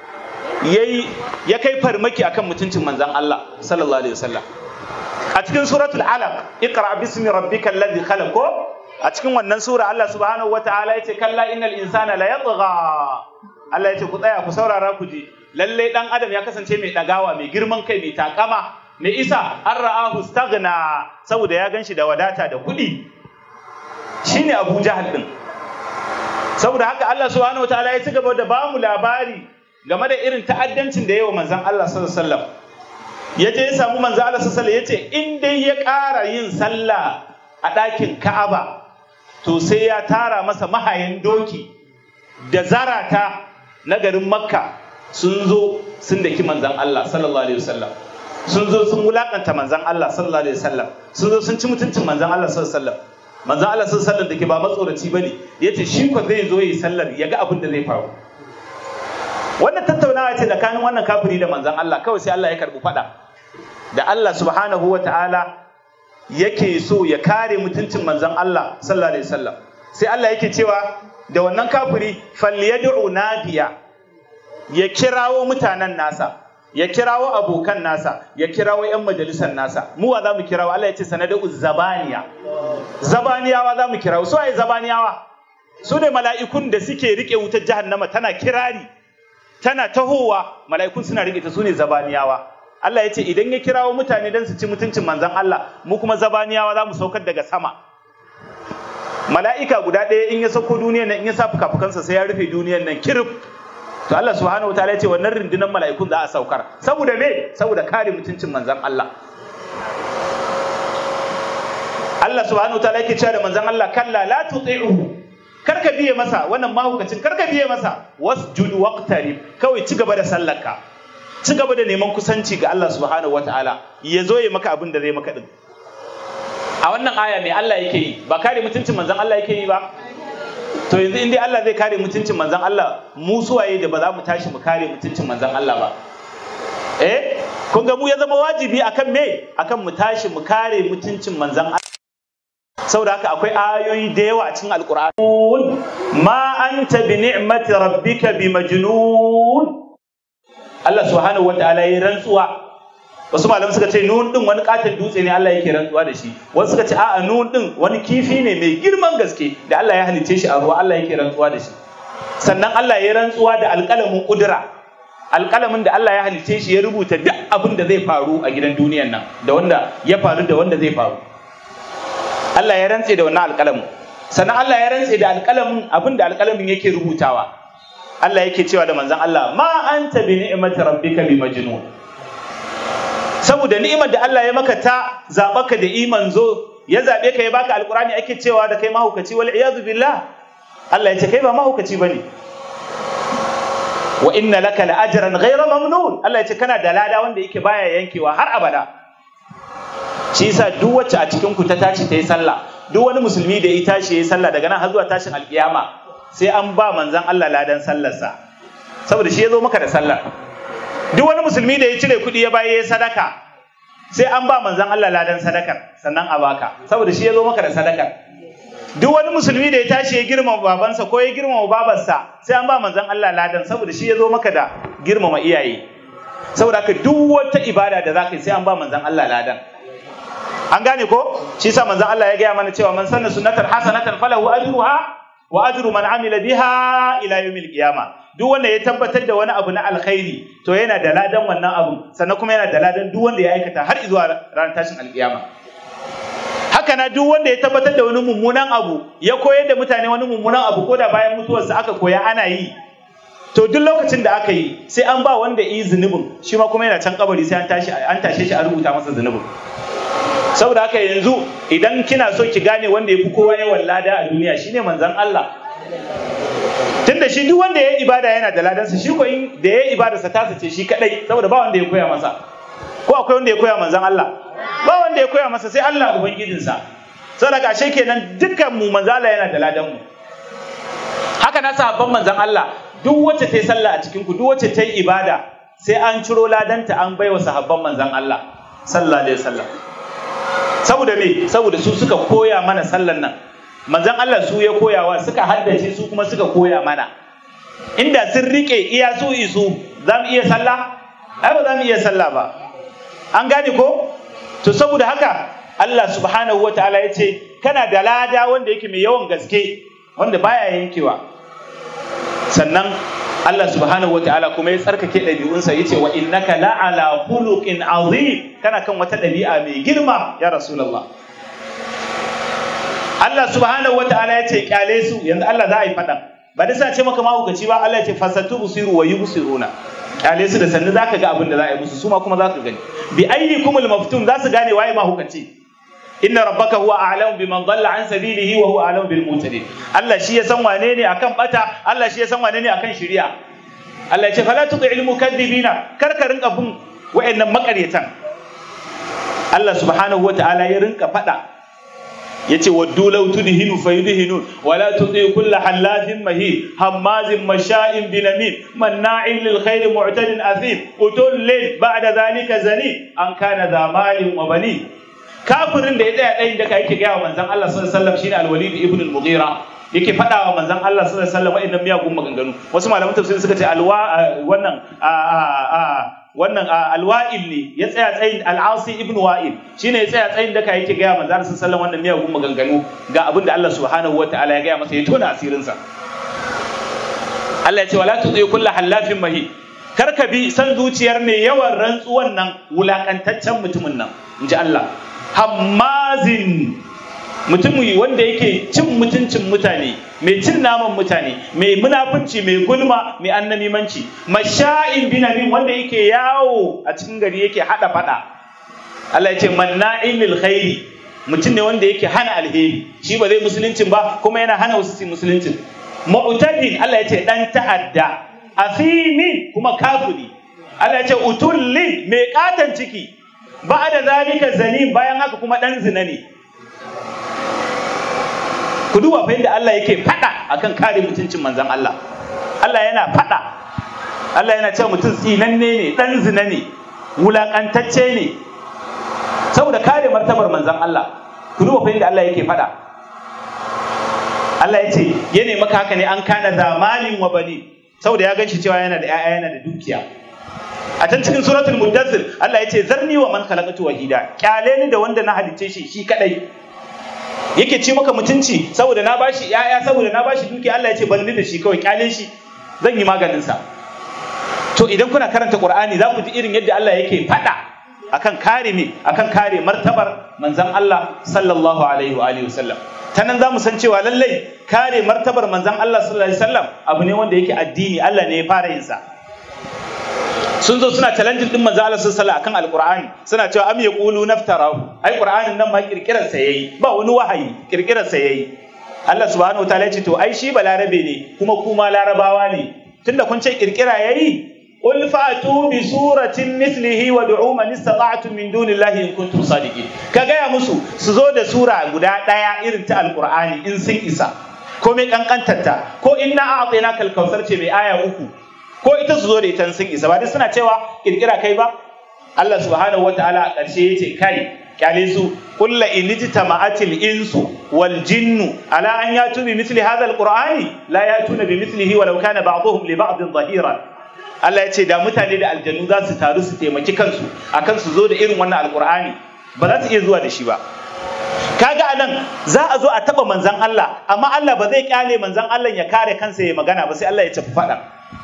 ya kai farmaki akan mutuncin manzon Allah sallallahu alaihi wasallam a cikin suratul alaq iqra bismi rabbikal ladhi khalaq a cikin wannan sura Allah subhanahu wataala yace kalla innal insana la yatgha Allah yace ku tsaya ku saurara ku ji lalle dan adam ya kasance mai dagawa mai girman kai mai takama mai isa an ra'ahu staghna saboda ya ganshi da wadata da kudi shine Abu Jahal din saboda haka Allah subhanahu wataala ya ci gaba da bamu labari game da irin ta'addancin da yawa manzon Allah sallallahu alaihi wasallam yaje ya samu manzon Allah sallallahu alaihi wasallam yace in dai ya ƙara yin sallah a ɗakin Ka'aba to sai ya tara masa mahayan doki da zarata na garin Makka sun zo sun daki manzon Allah sallallahu alaihi wasallam sun zo sun wulakanta manzon Allah sallallahu alaihi wasallam sun zo sun ci mutuncin manzon Allah sallallahu alaihi wasallam manzon Allah sallallahu alaihi wasallam dake ba matsoraci bane yace shi ko zai zo yi sallar ya ga abin da zai faru wannan tattaunawa ce tsakanin wannan kafiri da manzon Allah kawai sai Allah ya karbi fada da Allah subhanahu wataala yake so ya kare mutuncin manzon Allah sallallahu alaihi wasallam sai Allah yake cewa da wannan kafiri falyad'u nadiya ya kirawo mutanen nasa ya kirawo abokan nasa ya kirawo yan majalisar nasa mu wa zamu kirawo Allah ya ce sanadu zabaniya zabaniyawa zamu kirawo su ai zabaniyawa su ne mala'ikun da suke rike wutar jahannama tana kirari tana tahowa mala'ikun suna rike ta su ne zabaniyawa Allah ya ce idan ya kirawo mutane don su ci mutuncin manzon Allah mu kuma zabaniyawa za mu saukar daga sama mala'ika guda ɗaya in ya sauko duniyar nan in ya sa fuka-fukansa sai ya rufe duniyar nan kirif to Allah subhanahu wataala ya ce wannan rundunar mala'ikun za a saukar saboda me saboda kare mutuncin manzon Allah Allah subhanahu wataala yake cewa da manzon Allah kalla la tuti'uhu karka biye masa wannan mahukacin karka biye masa wasjud waqtarib kawai ci gaba da sallarka ci gaba da neman kusanci ga Allah subhanahu wataala ya zo ya maka abin da zai maka din a wannan aya mai Allah yake yi ba kare mutuncin manzon Allah yake yi ba to yanzu in dai Allah zai kare mutuncin manzon Allah mu suwaye da ba za mu tashi mu kare mutuncin manzon Allah ba kun ga mu ya zama wajibi akan me akan mu tashi mu kare mutuncin manzon Allah saboda haka akwai ayoyi da yawa a cikin alqur'ani ma anta bi ni'mati rabbika bi majnun Allah subhanahu wataala ya rantsuwa wasu malamai suka ce nun din wani katon dutse ne Allah yake rantsuwa da shi wasu suka ce a'a nun din wani kifi ne mai girman gaske da Allah ya halice shi a ruwa Allah yake rantsuwa da shi sannan Allah ya rantsuwa da alƙalamin kudura alƙalamin da Allah ya halice shi ya rubuta duk abin da zai faru a gidan duniyar nan da wanda ya faru da wanda zai faru Allah ya rantse da wannan alƙalamin sannan Allah ya rantse da alƙalamin abin da alƙalamin yake rubutawa Allah yake cewa da manzon Allah ma anta bi ni'mati rabbika bi majnun saboda ni'imar da Allah ya maka ta zabaka da iman zo ya zabe ka ya baka alqur'ani ake cewa da kai mahukaci wal iyadu billah Allah ya ce kai ba mahukaci bane wa inna laka la ajran ghayra mamnun Allah ya ce kana da lada wanda yake baya yankewa har abada shi yasa duk wacce a cikin ku ta tashi ta yi sallah duk wani musulmi da ya tashi ya yi sallah daga nan har zuwa tashin alkiyama sai an ba manzon Allah ladan sallarsa saboda shi ya zo maka da sallar duk wani musulmi da ya cire kuɗi ya baye sadaka sai an ba manzon Allah ladan sadakar sannan a baka saboda shi ya zo maka da sadakar duk wani musulmi da ya tashi ya girmama babansa ko ya girmama babarsa sai an ba manzon Allah ladan saboda shi ya zo maka da girmama iyaye saboda haka duk wata ibada da zaka yi sai an ba manzon Allah ladan an gane ko shi yasa manzon Allah ya gaya mana cewa man sanna sunnatan hasanatan falahu ajruha wa ajru man amila biha ila yawmil qiyamah duk wanda ya tabbatar da wani abu na alkhairi to yana da ladan wannan abu sannan kuma yana da ladan duk wanda ya aikata har zuwa ranar tashin alkiyama haka na duk wanda ya tabbatar da wani mummunan abu ya koyar da mutane wani mummunan abu ko da bayan mutuwarsa aka koya ana yi to duk lokacin da aka yi sai an ba wanda yi zunubin shi ma kuma yana can kabari sai an tashe shi a rubuta masa zunubin saboda haka yanzu idan kina so ki gane wanda ya fi kowa yawan lada a duniya shine manzon Allah tunda shi duk wanda ya yi ibada yana da ladansa shi ko da ya yi ibadarsa ta sace shi kadai saboda ba wanda ya koya masa ko akwai wanda ya koya manzon Allah ba wanda ya koya masa sai Allah ubangijinsa saboda ashe kenan dukkan mu manzon Allah yana da ladan mu haka na sahabban manzon Allah duk wacce ta yi sallah a cikin ku duk wacce ta yi ibada sai an ciro ladanta an baiwa sahabban manzon Allah sallallahu alaihi wasallam saboda me saboda su suka koya mana sallan nan manzon Allah su ya koyawa suka haddace su kuma suka koya mana inda sun rike iya su isu za mu iya sallah? Ai ba za mu iya sallah ba. An gane ko? To saboda haka Allah subhanahu wataala ya ce kana da lada wanda yake mai yawan gaske wanda baya yankewa. Sannan Allah subhanahu wataala kuma ya tsarkake ɗabi'unsa yace wa innaka la'ala khuluqin azim, kana kan wata ɗabi'a mai girma ya Rasulullah. Allah subhanahu wataala yace kyale su, yanzu Allah za a yi faɗan ba da sa ce maka mahaukaci ba. Allah yace fasatu busiru wa yubsiruna, kyale su da sannu zaka ga abin da za a yi musu, su ma kuma za ka gani. Bi ayyikumul maftun, za su gane waye mahaukaci. Inna rabbaka huwa a'lamu biman dhalla an sabilihi wa huwa a'lamu bil muhtadin. Allah shi ya san wane ne akan bata, Allah shi ya san wane ne akan shari'a. Allah ya ce fala tuti'il mukaththibina, kar ka rinka bin wayannan makaryatan. Allah subhanahu wata'ala ya rinka fada yace waddu law tudhinu fayudhinun wa la tuti' kull halafin mahin hammazin masha'in binamin manna'in lil khair mu'tadin athim utullin ba'da dhalika zani an kana dha malin wa banin. Kafirin da ya tsaya ɗayin da ka yake gaya wa manzan Allah sallallahu alaihi wasallam shine Al-Walid ibn al-Mughira, yake faɗa wa manzan Allah sallallahu alaihi wasallam wa'annan miyagun maganganu. Wasu malaman tafsiri suka ce wannan Al-Wa'il ne ya tsaya tsayin, Al-Asi ibn Wa'il shine ya tsaya tsayin da ka yake gaya wa manzan Allah sallallahu alaihi wasallam wannan miyagun maganganu ga abin da Allah subhanahu wataala ya gaya masa, ya tona asirinsa. Allah ya ce wala tuti kullu halafin mahin, kar ka bi san zuciyar mai yawan rantsuwan nan, wulakantaccen mutumin nan, inji Allah. Hammazin, mutumi wanda yake cin mutuncin mutane, mai cin naman mutane, mai munafunci, mai gulma, mai annamimanci. Masha'in binamin, wanda yake yawo a cikin gari yake hada fada. Allah ya ce manna'in lil khairi, mutum ne wanda yake hana alheri, shi ba zai musuluncin ba kuma yana hana wasu musuluncin. Mu'tadin, Allah ya ce dan ta'adda. Asimin, kuma kafiri. Allah ya ce utullin, mai katan ciki. Ba da zalika zani, bayan haka kuma dan zina ne. Ku duba fa yadda Allah yake fada akan kare mutuncin manzon Allah. Allah yana fada. Allah yana cewa mutum tsinanne ne, dan zina ne, wulakantacce ne. Saboda kare martabar manzon Allah. Ku duba fa yadda Allah yake fada. Allah ya ce ya nemi haka ne an kana zamalin wa bani, saboda ya ganshi cewa yana da ƴaƴa, yana da dukiya. A can cikin suratul Muddathir Allah ya ce zarni wa man khalaqatu wahida, kyale ni da wanda na halicce shi kadai. Yake ci maka mutunci saboda na bashi yaya, saboda na bashi dukiya. Allah ya ce ban ni da shi kawai, kyale shi, zan yi maganin sa. To idan kuna karanta Qur'ani za ku ji irin yadda Allah yake fada akan kare me, akan kare martabar manzon Allah sallallahu alaihi wa alihi wasallam. Ta nan za mu san cewa lallai kare martabar manzon Allah sallallahu alaihi wasallam abu ne wanda yake addini, Allah ne ya fara yin sa. Sun zo suna challenge din manzo Allah sallallahu alaihi wasallam akan alqur'ani, suna cewa am yaqulu naftarahu, ai qur'anin nan ma kirkirar sa yayi, ba wani wahayi, kirkirar sa yayi. Allah subhanahu wataala ya ce to ai shi balarabe ne kuma kuma larabawa ne, tunda kun ce kirkira yayi, qul fa'tu bi suratin mithlihi wa du'u man istata'tum min dunillahi in kuntum sadiqin. Ka gaya musu su zo da sura guda daya irin ta alqur'ani in sun isa, ko mai kankantarta, ko inna a'tainaka al-kautsar ce mai aya 3, ko ita su zo da ita sun isa. Ba dai suna cewa kirkira kai ba. Allah subhanahu wataala a ƙarshe yace kai kyale su, qul la in jitama'atil insu wal jinnu ala an yatu bi mithli hadha alqur'ani la yatuna bi mithlihi walau kana ba'dhum li ba'dhin dhahira. Allah yace da mutane da aljannu za su taru su taimaki kansu akan su zo da irin wannan alqur'ani, ba za su iya zuwa da shi ba. Kaga anan za a zo a taba manzon Allah, amma Allah ba zai kyale manzon Allah ya kare kansa ya magana ba, sai Allah ya tafi fada.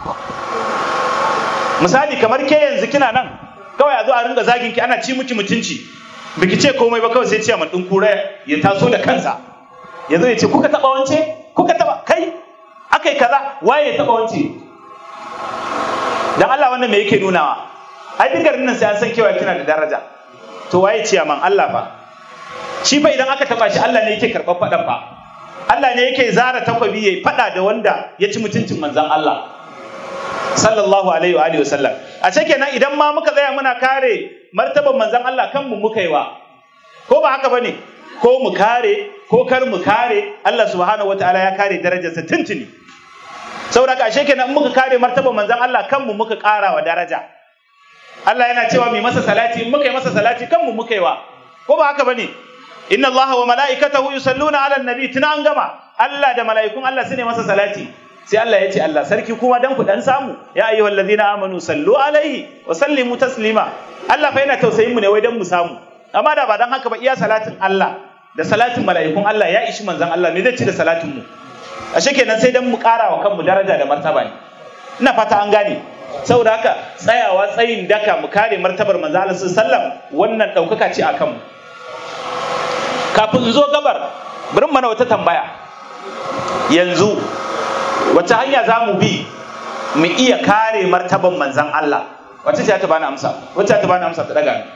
Misali kamar ke yanzu kina nan kawai a zo a ringa zagin ki, ana ci miki mutunci, biki ce komai ba, kawai sai ciyaman din kura ya taso da kansa ya zo ya ce kuka taba wance, kuka taba kai, akai kaza, waye ya taba wance. Dan Allah wannan me yake nunawa? Ai duk garin nan sai an san kewa kina da daraja. To waye ciyaman? Allah fa. Shi fa idan aka taba shi Allah ne yake karɓar fadan fa. Allah ne yake zara takwabi yayi fada da wanda ya ci mutuncin manzon Allah sallallahu alaihi wa alihi wasallam. A ce kenan idan ma muka tsaya muna kare martaban manzon Allah kanmu muka yi wa, ko ba haka bane? Ko mu kare ko kar mu kare, Allah subhanahu wataala ya kare darajarsa tuntuni. Saboda ka ashe kenan in muka kare martaban manzon Allah kanmu muka ƙara wa daraja. Allah yana cewa mai masa salati, in muka yi masa salati kanmu muka yi wa, ko ba haka bane? Inna Allah wa mala'ikatahu yusalluna 'alan nabi, tuna an gama. Allah da mala'ikun Allah su ne masa salati. sai Allah ya ce Allah sarki kuma dan ku dan samu ya ayyuhal ladina amanu sallu alaihi wa sallimu taslima. Allah fa yana tausayin mu ne wai dan mu samu, amma da ba dan haka ba iya salatin Allah da salatin mala'ikun Allah ya ishi manzon Allah me zai ci da salatin mu? Ashe kenan sai dan mu ƙara wa kanmu daraja da martaba ne. Ina fata an gane. Saboda haka tsayawa tsayin daka mu kare martabar manzon Allah sallallahu alaihi wasallam wannan daukaka ce akan mu. Kafin in zo gabar bari mana wata tambaya. Yanzu wace hanya za mu bi mu iya kare martaban manzon Allah? Wace ce ta bani amsa? Wace ta bani amsa ta daga?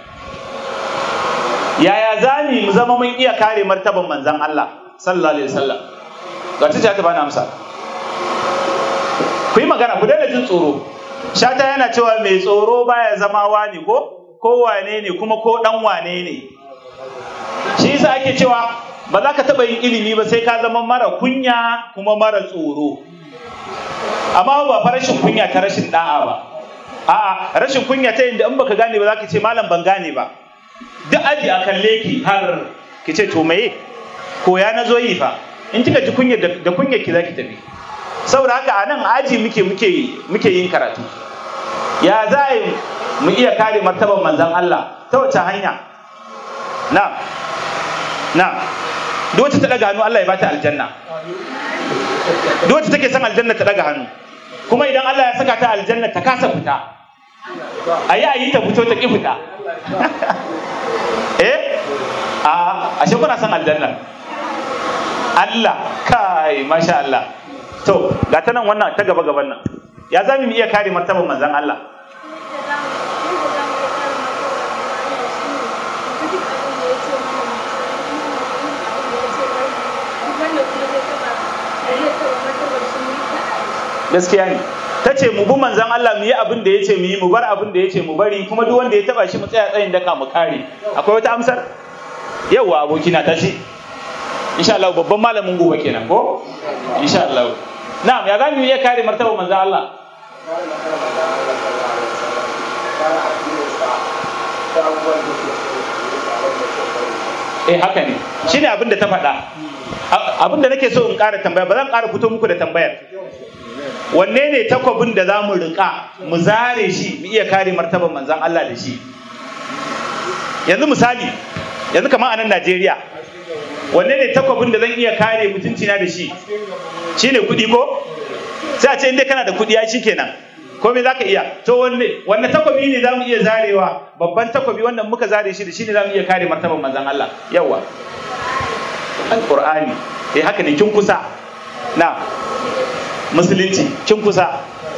Yaya zani mu zama mun iya kare martaban manzon Allah sallallahu alaihi wasallam? Wace ce ta bani amsa? Ku yi magana, ku daina jin tsoro. Shata yana cewa mai tsoro baya zama wani ko wane ne kuma ko dan wane ne. Shi yasa ake cewa ba za ka taɓa yin ilimi ba sai ka zama mara kunya kuma mara tsoro. Amma ba fa rashin kunya ta rashin da'a ba. A'a, rashin kunya ta inda in baka gane ba za ka ce malam ban gane ba. Duk aji a kalle ki har ki ce to meye? Koya na zo yi fa. In kika ji kunya da kunya ki za ki tafi. Saboda haka a nan aji muke yin karatu. Ya za mu iya kare martaban manzon Allah ta wace hanya? Na'am. Duk wacce ta daga hannu Allah ya bata aljanna. Duk wacce take son aljanna ta daga hannu. Kuma idan Allah ya saka ta aljanna ta kasa fita. Ayi ta fito ta ki fita. Ashe kuna son aljanna. Allah kai masha Allah. To ga ta nan wannan ta gaba gaban nan. Ya za mu iya kare martaban manzon Allah? Gaskiya ne. Ta ce mu bi manzon Allah mu yi abin da ya ce mu yi, mu bar abin da ya ce mu bari, kuma duk wanda ya taba shi mu tsaya tsayin daka mu kare. Akwai wata amsar? Yawwa abokina tashi. Insha Allah babban malamin gobe kenan ko? Insha Allah. Na'am, ya zamu iya kare martabar manzon Allah? Haka ne. Shine abin da ta faɗa. Abin da nake so in ƙara tambaya, ba zan ƙara fito muku da tambayar. Wanne ne takwabin da za mu riƙa mu zare shi mu iya kare martabar manzon Allah da shi? Yanzu misali, yanzu kamar a nan Najeriya, wanne ne takwabin da zan iya kare mutuncina da shi? Shine kuɗi ko? Sai a ce inda kana da kuɗi ya shi kenan. Ko me zaka iya? To wanne takwabi ne za mu iya zarewa? Babban takwabi wanda muka zare shi da shi ne za mu iya kare martabar manzon Allah. Yawa. Al-Qur'ani. Haka ne kin kusa. Na. Musulunci kin kusa.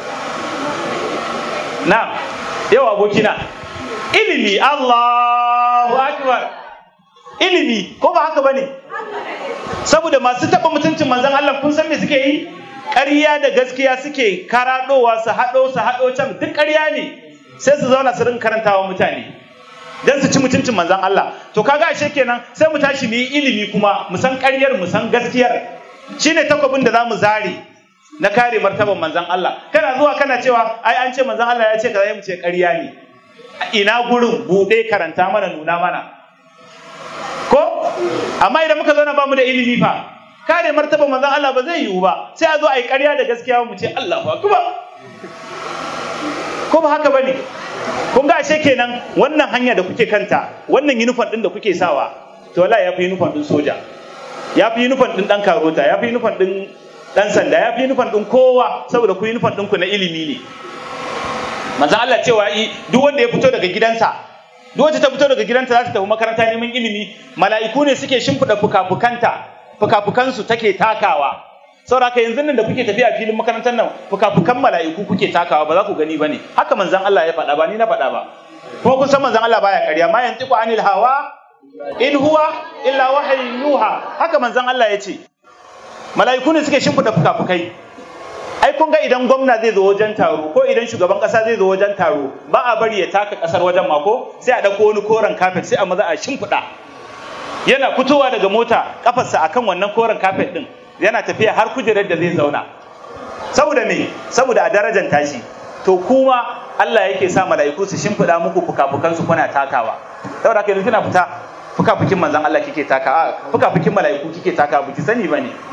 Na. Yawa abokina. Ilimi, Allahu Akbar. Ilimi ko ba haka bane? Saboda masu taba mutuncin manzon Allah kun san me suke yi? Ƙarya da gaskiya suke karadowa su haɗo can duk ƙarya ne. Sai su zauna su rinka karantawa mutane dan su ci mutuncin manzon Allah. To kaga ashe kenan sai mu tashi mu yi ilimi kuma mu san ƙaryar mu san gaskiyar. Shine takwabin da zamu zare na kare martaban manzon Allah. Kana zuwa kana cewa ai an ce manzon Allah ya ce kaza, mu ce ƙarya ne. Ina gurin bude karanta mana, nuna mana. Ko? Amma idan muka zauna ba mu da ilimi fa, kare martaban manzon Allah ba zai yiwu ba. Sai a zo a yi ƙarya da gaskiya mu ce Allahu Akbar. Ko ba haka bane? Kun ga ashe kenan wannan hanya da kuke kanta, wannan uniform din da kuke sawa, to wallahi yafi uniform din soja. Yafi uniform din dan karota, yafi uniform din dan sanda, yafi uniform din kowa, saboda ku uniform din ku na ilimi ne. Manzon Allah cewa duk wanda ya fito daga gidansa, duk wacce ta fito daga gidanta za ta tafi makaranta neman ilimi, mala'iku ne suke shimfiɗa fukafukansu take takawa. Saboda haka yanzu nan da kuke tafiya filin makarantar nan, fukafukan mala'iku kuke takawa, ba za ku gani bane. Haka manzon Allah ya faɗa, ba ni na faɗa ba. Kuma kun san manzon Allah baya ƙarya, ma yantiqu anil hawa in huwa illa wahyun yuha. Haka manzon Allah ya ce. Mala'iku ne suke shimfiɗa fukafukai. Ai kun ga idan gwamna zai zo wajen taro ko idan shugaban kasa zai zo wajen taro, ba a bari ya taka kasar wajen mako, sai a dauko wani koren kafet sai a maza a shimfiɗa. Yana fitowa daga mota kafarsa akan wannan koren kafet din, yana tafiya har kujerar da zai zauna. Saboda me? Saboda a darajar tashi. To kuma Allah yake sa mala'iku su shimfiɗa muku fukafukan su kuna takawa. Saboda haka yanzu kina fita fukafukin manzon Allah kike takawa, fukafukin mala'iku kike takawa, biki sani bane.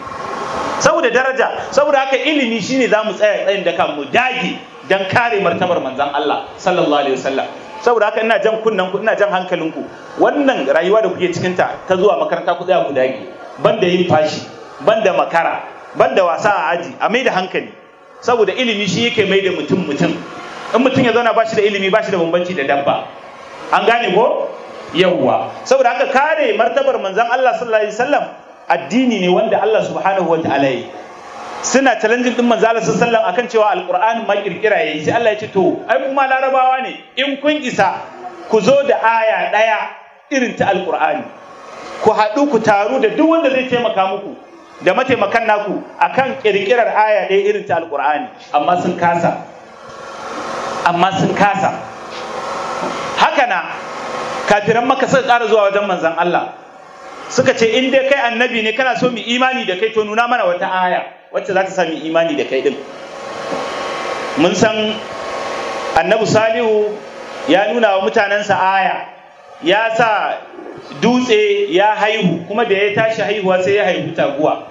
saboda daraja. Saboda haka ilimi shine zamu tsaya tsayin da kan mu dage dan kare martabar manzon Allah sallallahu alaihi wasallam. Saboda haka ina jan kunnan ku, ina jan hankalinku, wannan rayuwa da kuke cikin ta zuwa makaranta ku tsaya ku dage, banda yin fashi, banda makara, banda wasa a aji, a mai da hankali, saboda ilimi shi yake mai da mutum. In mutum ya zauna ba shi da ilimi ba shi da bambanci da dabba. An gane ko? Yawwa. Saboda haka kare martabar manzon Allah sallallahu alaihi wasallam addini ne wanda Allah subhanahu wataala yi. Suna challenging din manzon Allah sallallahu alaihi wasallam akan cewa alqur'ani ma kirkira yayi, sai Allah ya ce to ai kuma larabawa ne, in kun isa ku zo da aya daya irin ta alqur'ani, ku haɗu ku taru da duk wanda zai taimaka muku da mataimakan naku akan kirkirar aya ɗaya irin ta alqur'ani, amma sun kasa. Haka na kafiran Makka suka ƙara zuwa wajen manzon Allah suka ce in dai kai annabi ne kana so mu imani da kai to nuna mana wata aya wacce za ta sa mu imani da kai din. Mun san annabi Salihu ya nuna wa mutanensa aya, ya sa dutse ya haihu, kuma da ya tashi haihuwa sai ya haihu taguwa.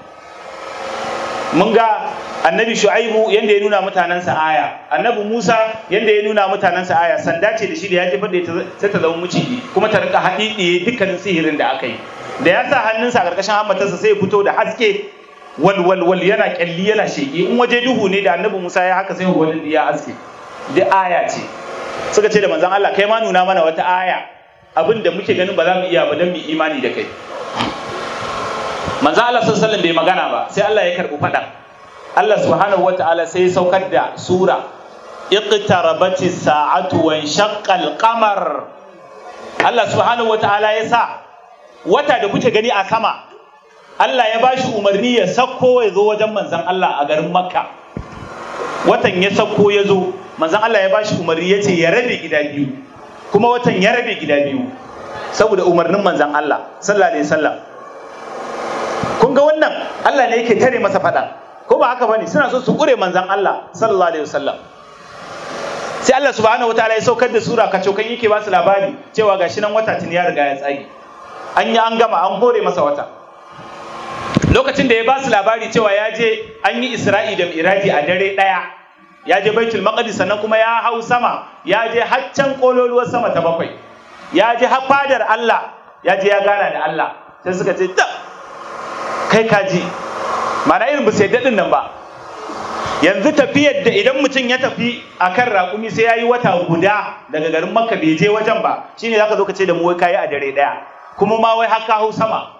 Mun ga annabi Shu'aibu yanda ya nuna mutanensa aya, annabi Musa yanda ya nuna mutanensa aya, sanda ce da shi da ya jefar da ita sai ta zama miciji kuma ta rinka haɗiɗiye dukkanin sihirin da aka yi. Da ya sa hannunsa a ƙarƙashin hammatarsa sai ya fito da haske wal yana ƙyalli yana sheƙi. In waje duhu ne da annabi Musa ya haka sai wani ya haske. Da aya ce. Suka ce da manzon Allah kai ma nuna mana wata aya, abin da muke ganin ba za mu iya ba don mu imani da kai. Manzon Allah sallallahu alaihi wasallam bai magana ba, sai Allah ya karɓi faɗan. Allah subhanahu wata'ala sai ya saukar da sura iqtarabati sa'atu wa shaqqal qamar. Allah subhanahu wata'ala ya sa wata da kuke gani a sama, Allah ya bashi umarni ya sakko ya zo wajen manzon Allah a garin Makka. Watan ya sakko ya zo, manzon Allah ya bashi umarni ya ce ya rabe gida biyu, kuma watan ya rabe gida biyu saboda umarnin manzon Allah sallallahu alaihi wasallam. Kun ga wannan Allah ne yake tare masa faɗa, ko ba haka bane? Suna so su kure manzon Allah sallallahu alaihi wasallam. Sai Allah subhanahu wataala ya saukar da sura kacokan yake ba su labari cewa gashi nan wata tun ya riga ya tsage, an yi an gama, an hore masa wata. Lokacin da ya ba su labari cewa ya je an yi Isra'i da Miraji a dare ɗaya, ya je Baitul Maqdis, sannan kuma ya hau sama, ya je haccan kololuwar sama ta 7, ya je har fadar Allah, ya je ya gana da Allah. Sai suka ce da kai kaji, mana irin ba sai daɗin nan ba. Yanzu tafiyar da idan mutum ya tafi akan raƙumi sai ya yi wata guda daga garin Makka bai je wajen ba, shine zaka zo ka ce da mu wai kayi a dare ɗaya, kuma ma wai haka hau sama.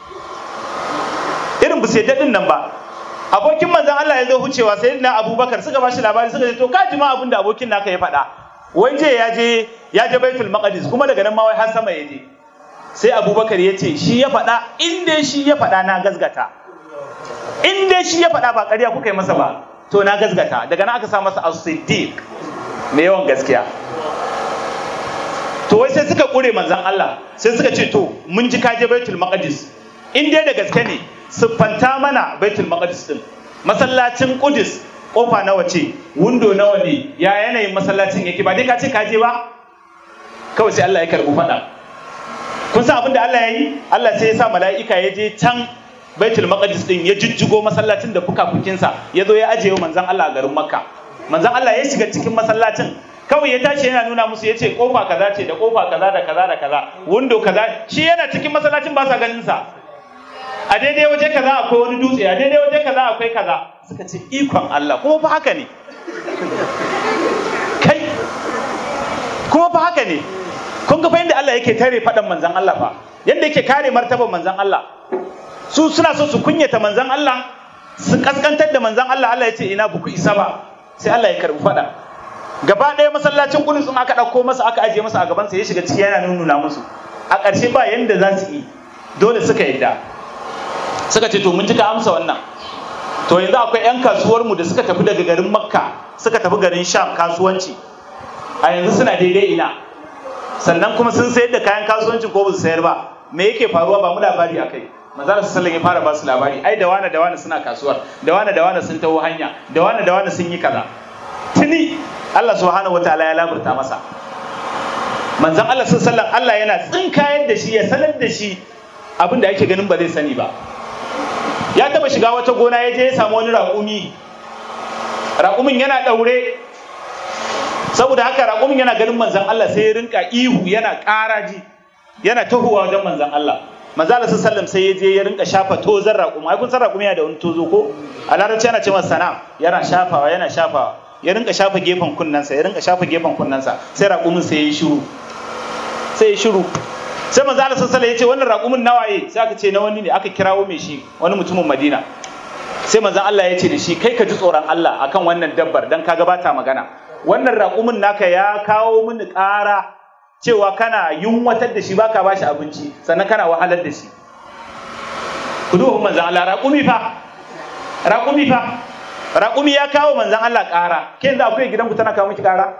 Irin ba sai daɗin nan ba. Abokin manzon Allah ya zo hucewa, sai na Abubakar suka ba shi labari, suka ce to ka ji ma abin da abokin naka ya faɗa, wai je ya je Baitul Maqdis, kuma daga nan ma wai har sama ya je. Sai Abubakar ya ce shi ya faɗa, in dai shi ya faɗa na gazgata, in dai shi ya faɗa ba ƙarya kuka yi masa ba to na gazgata. Daga nan aka sa masa as-siddiq, mai yawan gaskiya. To wai sai suka ƙure manzon Allah, sai suka ce to mun ji ka je Baitul Maqdis, in dai da gaske ne siffanta mana Baitul Maqdis din. Masallacin Qudus kofa nawa ce, window nawa ne, ya yanayin masallacin yake, ba dai ka ce ka je ba? Kawai sai Allah ya karɓi faɗa. Kun san abin da Allah ya yi? Allah sai ya sa mala'ika ya je can Baitul Maqdis din, ya jijjigo masallacin da fukafukinsa, ya zo ya ajiye manzon Allah a garin Makka. Manzon Allah ya shiga cikin masallacin, kawai ya tashi yana nuna musu, ya ce kofa kaza ce da kofa kaza da kaza da kaza, window kaza. Shi yana cikin masallacin ba sa ganin sa. A daidai waje kaza akwai wani dutse, a daidai waje kaza akwai kaza. Suka ce ikon Allah, kuma fa haka ne. Kai, kuma fa haka ne. Kun ga fa yadda Allah yake tare faɗan manzon Allah fa, yadda yake kare martabar manzon Allah. Su suna so su kunyata manzon Allah, su kaskantar da manzon Allah. Allah ya ce ina buku isa ba, sai Allah ya karbi faɗa. Gaba ɗaya masallacin Qudus sun aka ɗauko masa, aka ajiye masa a gabansa, ya shiga ciki yana nuna musu. A ƙarshe ba yanda za su yi, dole suka yadda. Suka ce to mun ji ka amsa wannan. To yanzu akwai 'yan kasuwarmu da suka tafi daga garin Makka, suka tafi garin Sham kasuwanci. A yanzu suna daidai ina. Sannan kuma sun sayar da kayan kasuwancin ko ba su sayar ba. Me yake faruwa, ba mu labari akai. Manzara sallallahu ya fara ba su labari, ai da wane suna kasuwar, da wane sun taho hanya, da wane sun yi kaza. Tuni Allah subhanahu wataala ya laburta masa. Manzon Allah sallallahu Allah yana tsinkayar da shi, ya sanar da shi abin da yake ganin ba zai sani ba. Ya taba taɓa shiga wata gona ya je ya samu wani raƙumin yana ɗaure, saboda haka raƙumin yana ganin manzan Allah sai ya rinka ihu yana ƙaraji yana tahowa wajen manzan Allah. Manzan Allah sallam sai ya je ya rinka shafa tozon raƙumi. Ai kun san raƙumi yana da wani tozo ko? A larabci yana ce masa sana, yana shafawa ya rinka shafa gefen kunnensa sai raƙumin sai ya yi shiru. Sai manzo Allah sallallahu alaihi wasallam ya ce wannan raƙumin nawaye? Sai aka ce na wani ne, aka kirawo mai shi, wani mutumin Madina. Sai manzo Allah ya ce da shi, kai ka ji tsoron Allah akan wannan dabbar dan ka gabata magana. Wannan raƙumin naka ya kawo mini ƙara cewa kana yunwatar da shi baka bashi abinci sannan kana wahalar da shi. Ku duba manzo Allah raƙumi ya kawo manzon Allah ƙara. Ke yanzu akwai gidanku tana kawo miki ƙara?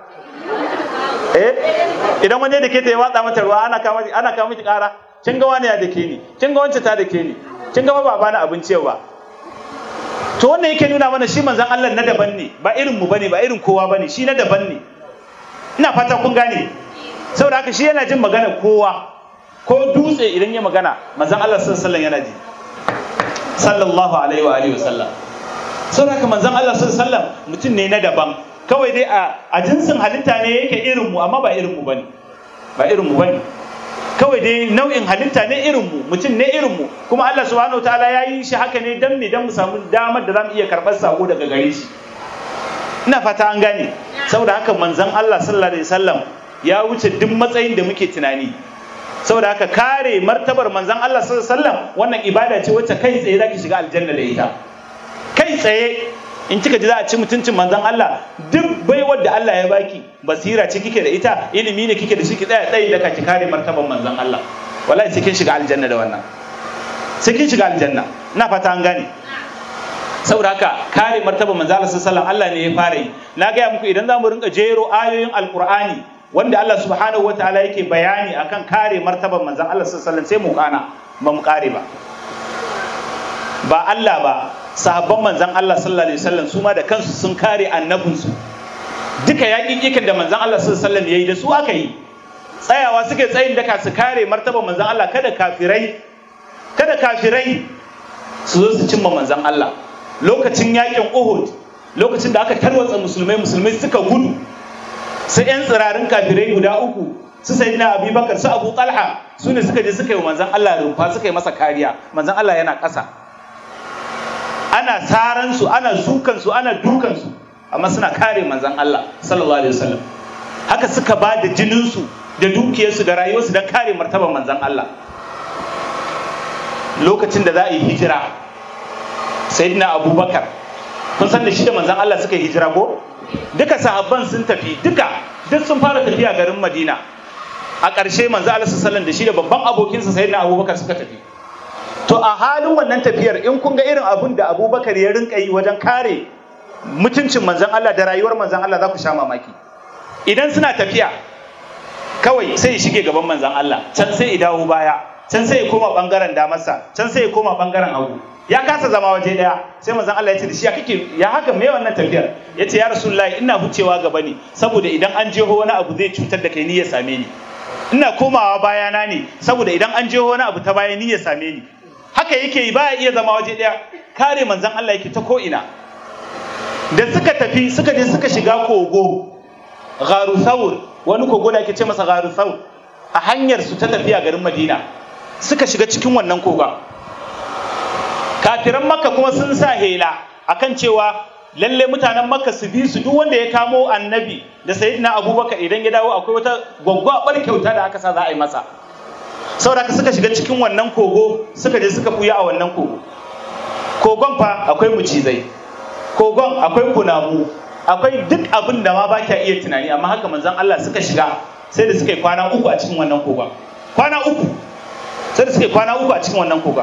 Idan wani da ke ta yi watsa mata ruwa ana kawo miki ƙara. Kin ga wani ya dake ni, kin ga wancan ta dake ni, kin ga ba bani abinci yau ba. To wannan yake nuna mana shi manzon Allah na daban ne, ba irin mu bane, ba irin kowa bane, shi na daban ne. Ina fata kun gane. Saboda haka shi yana jin magana kowa, ko dutse idan ya magana manzon Allah sallallahu alaihi wasallam yana ji. Sallallahu alaihi wa alihi wasallam. Saboda haka manzon Allah sallallahu alaihi wasallam mutum ne na daban. Kawai dai a jinsin halitta ne yake irin mu, amma ba irin mu bane. Kawai dai nau'in halitta ne irin mu, mutum ne irin mu. Kuma Allah subhanahu wataala ya yi shi haka ne dan mu samu damar da zamu iya karɓar sako daga gare shi. Ina fata an gane. Saboda haka manzon Allah sallallahu alaihi wasallam ya wuce duk matsayin da muke tunani. Saboda haka kare martabar manzon Allah sallallahu alaihi wasallam wannan ibada ce wacce kai tsaye zaki shiga aljanna da ita. Kai tsaye in kika ji za a ci mutuncin manzon Allah, duk baiwar da Allah ya baki, basira ce kike da ita, ilimi ne kike da shi, ki tsaya tsayi da ki kare martaban manzon Allah, wallahi sai kin shiga aljanna da wannan, sai kin shiga aljanna. Ina fata an gane. Saboda haka kare martaban manzon Allah sallallahu alaihi wasallam Allah ne ya fara yi. Na gaya muku idan za mu rinka jero ayoyin alqur'ani wanda Allah subhanahu wataala yake bayani akan kare martaban manzon Allah sallallahu alaihi wasallam sai mu kana ba mu kare ba Allah ba, sahabban manzan Allah sallallahu alaihi wasallam su ma da kansu sun kare annabinsu. Duka yaƙiƙikan da manzan Allah sallallahu alaihi wasallam yayi da su aka yi. Tsayawa suke tsayin daka su kare martaban manzan Allah, kada kafirai su zo su cimma manzan Allah. Lokacin yaƙin Uhud, lokacin da aka tarwatsa musulmai suka gudu, sai ƴan tsirarin kafirai guda uku, su sayyidina Abubakar, su Abu Talha, su ne suka je suka yi wa manzan Allah rumfa, suka yi masa kariya. Manzan Allah yana ƙasa. Ana saransu, ana zukansu, ana dukansu, amma suna kare manzan Allah sallallahu alaihi wasallam. Haka suka ba da jininsu da dukiyarsu da rayuwarsu don kare martaban manzan Allah. Lokacin da za a yi hijira, sayyidina Abubakar, kun san da shi da manzan Allah suka yi hijira ko? Duka sahabban sun tafi, duk sun fara tafiya garin Madina. A ƙarshe manzan Allah sallallahu alaihi wasallam da shi da babban abokinsa sayyidina Abubakar suka tafi. To a halin wannan tafiyar in kun ga irin abun da Abubakar ya rinka yi wajen kare mutuncin manzon Allah da rayuwar manzon Allah, za ku sha mamaki. Idan suna tafiya kawai sai ya shige gaban manzon Allah, can sai ya dawo baya, can sai ya koma bangaren damarsa, can sai ya koma bangaren hagu. Ya kasa zama waje daya. Sai manzon Allah ya ce da shi, ya haka me wannan tafiyar? Ya ce ya Rasulullahi, ina hucewa gaba ne saboda idan an jeho wani abu zai cutar da kai ni ya same ni. Ina komawa bayana ne saboda idan an jeho wani abu ta baya ni ya same ni. Haka yake yi, baya iya zama waje daya, kare manzon Allah yake ta ko'ina. Da suka tafi suka je suka shiga kogo Gharu Thawr, wani kogo da ake ce masa Gharu Thawr, a hanyar su ta tafiya garin Madina. Suka shiga cikin wannan kogon. Kafiran Makka kuma sun sa hela akan cewa lalle mutanen Makka su bi su, duk wanda ya kamo annabi da sayyidina Abubakar idan ya dawo akwai wata gwaggwabar kyauta da aka sa za a yi masa. Saboda haka suka shiga cikin wannan kogo, suka je suka buya a wannan kogo. Kogon fa akwai mucizai, kogon akwai kunamu, akwai duk abin da ma ba kya iya tunani, amma haka manzon Allah suka shiga sai da suka yi kwana uku a cikin wannan kogon. Kwana uku sai da suka yi kwana uku a cikin wannan kogon.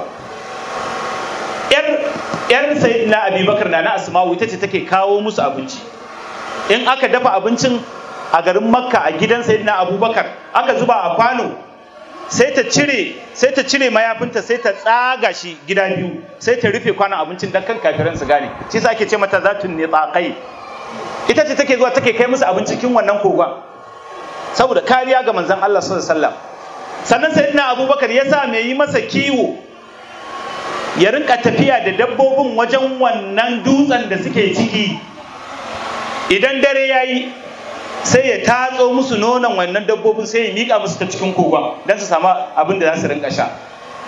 Yar sayyidina Abubakar na Asma'u ita ce take kawo musu abinci. In aka dafa abincin a garin Makka a gidan sayyidina Abubakar aka zuba a kwano, sai ta cire mayafinta, sai ta tsaga shi gida biyu, sai ta rufe kwanon abincin dan kan kafiran su gane. Shi yasa ake ce mata zatun nitaqai. Ita ce take zuwa take kai musu abinci cikin wannan kogon saboda kariya ga manzon Allah sallallahu alaihi wasallam. Sannan sayyidina Abubakar ya sa mai yi masa kiwo ya rinka tafiya da dabbobin wajen wannan dutsen da suke ciki. Idan dare yayi sai ya tatso musu nonon wannan dabbobin sai ya miƙa musu ta cikin kogon don su samu abin da za su rinka sha.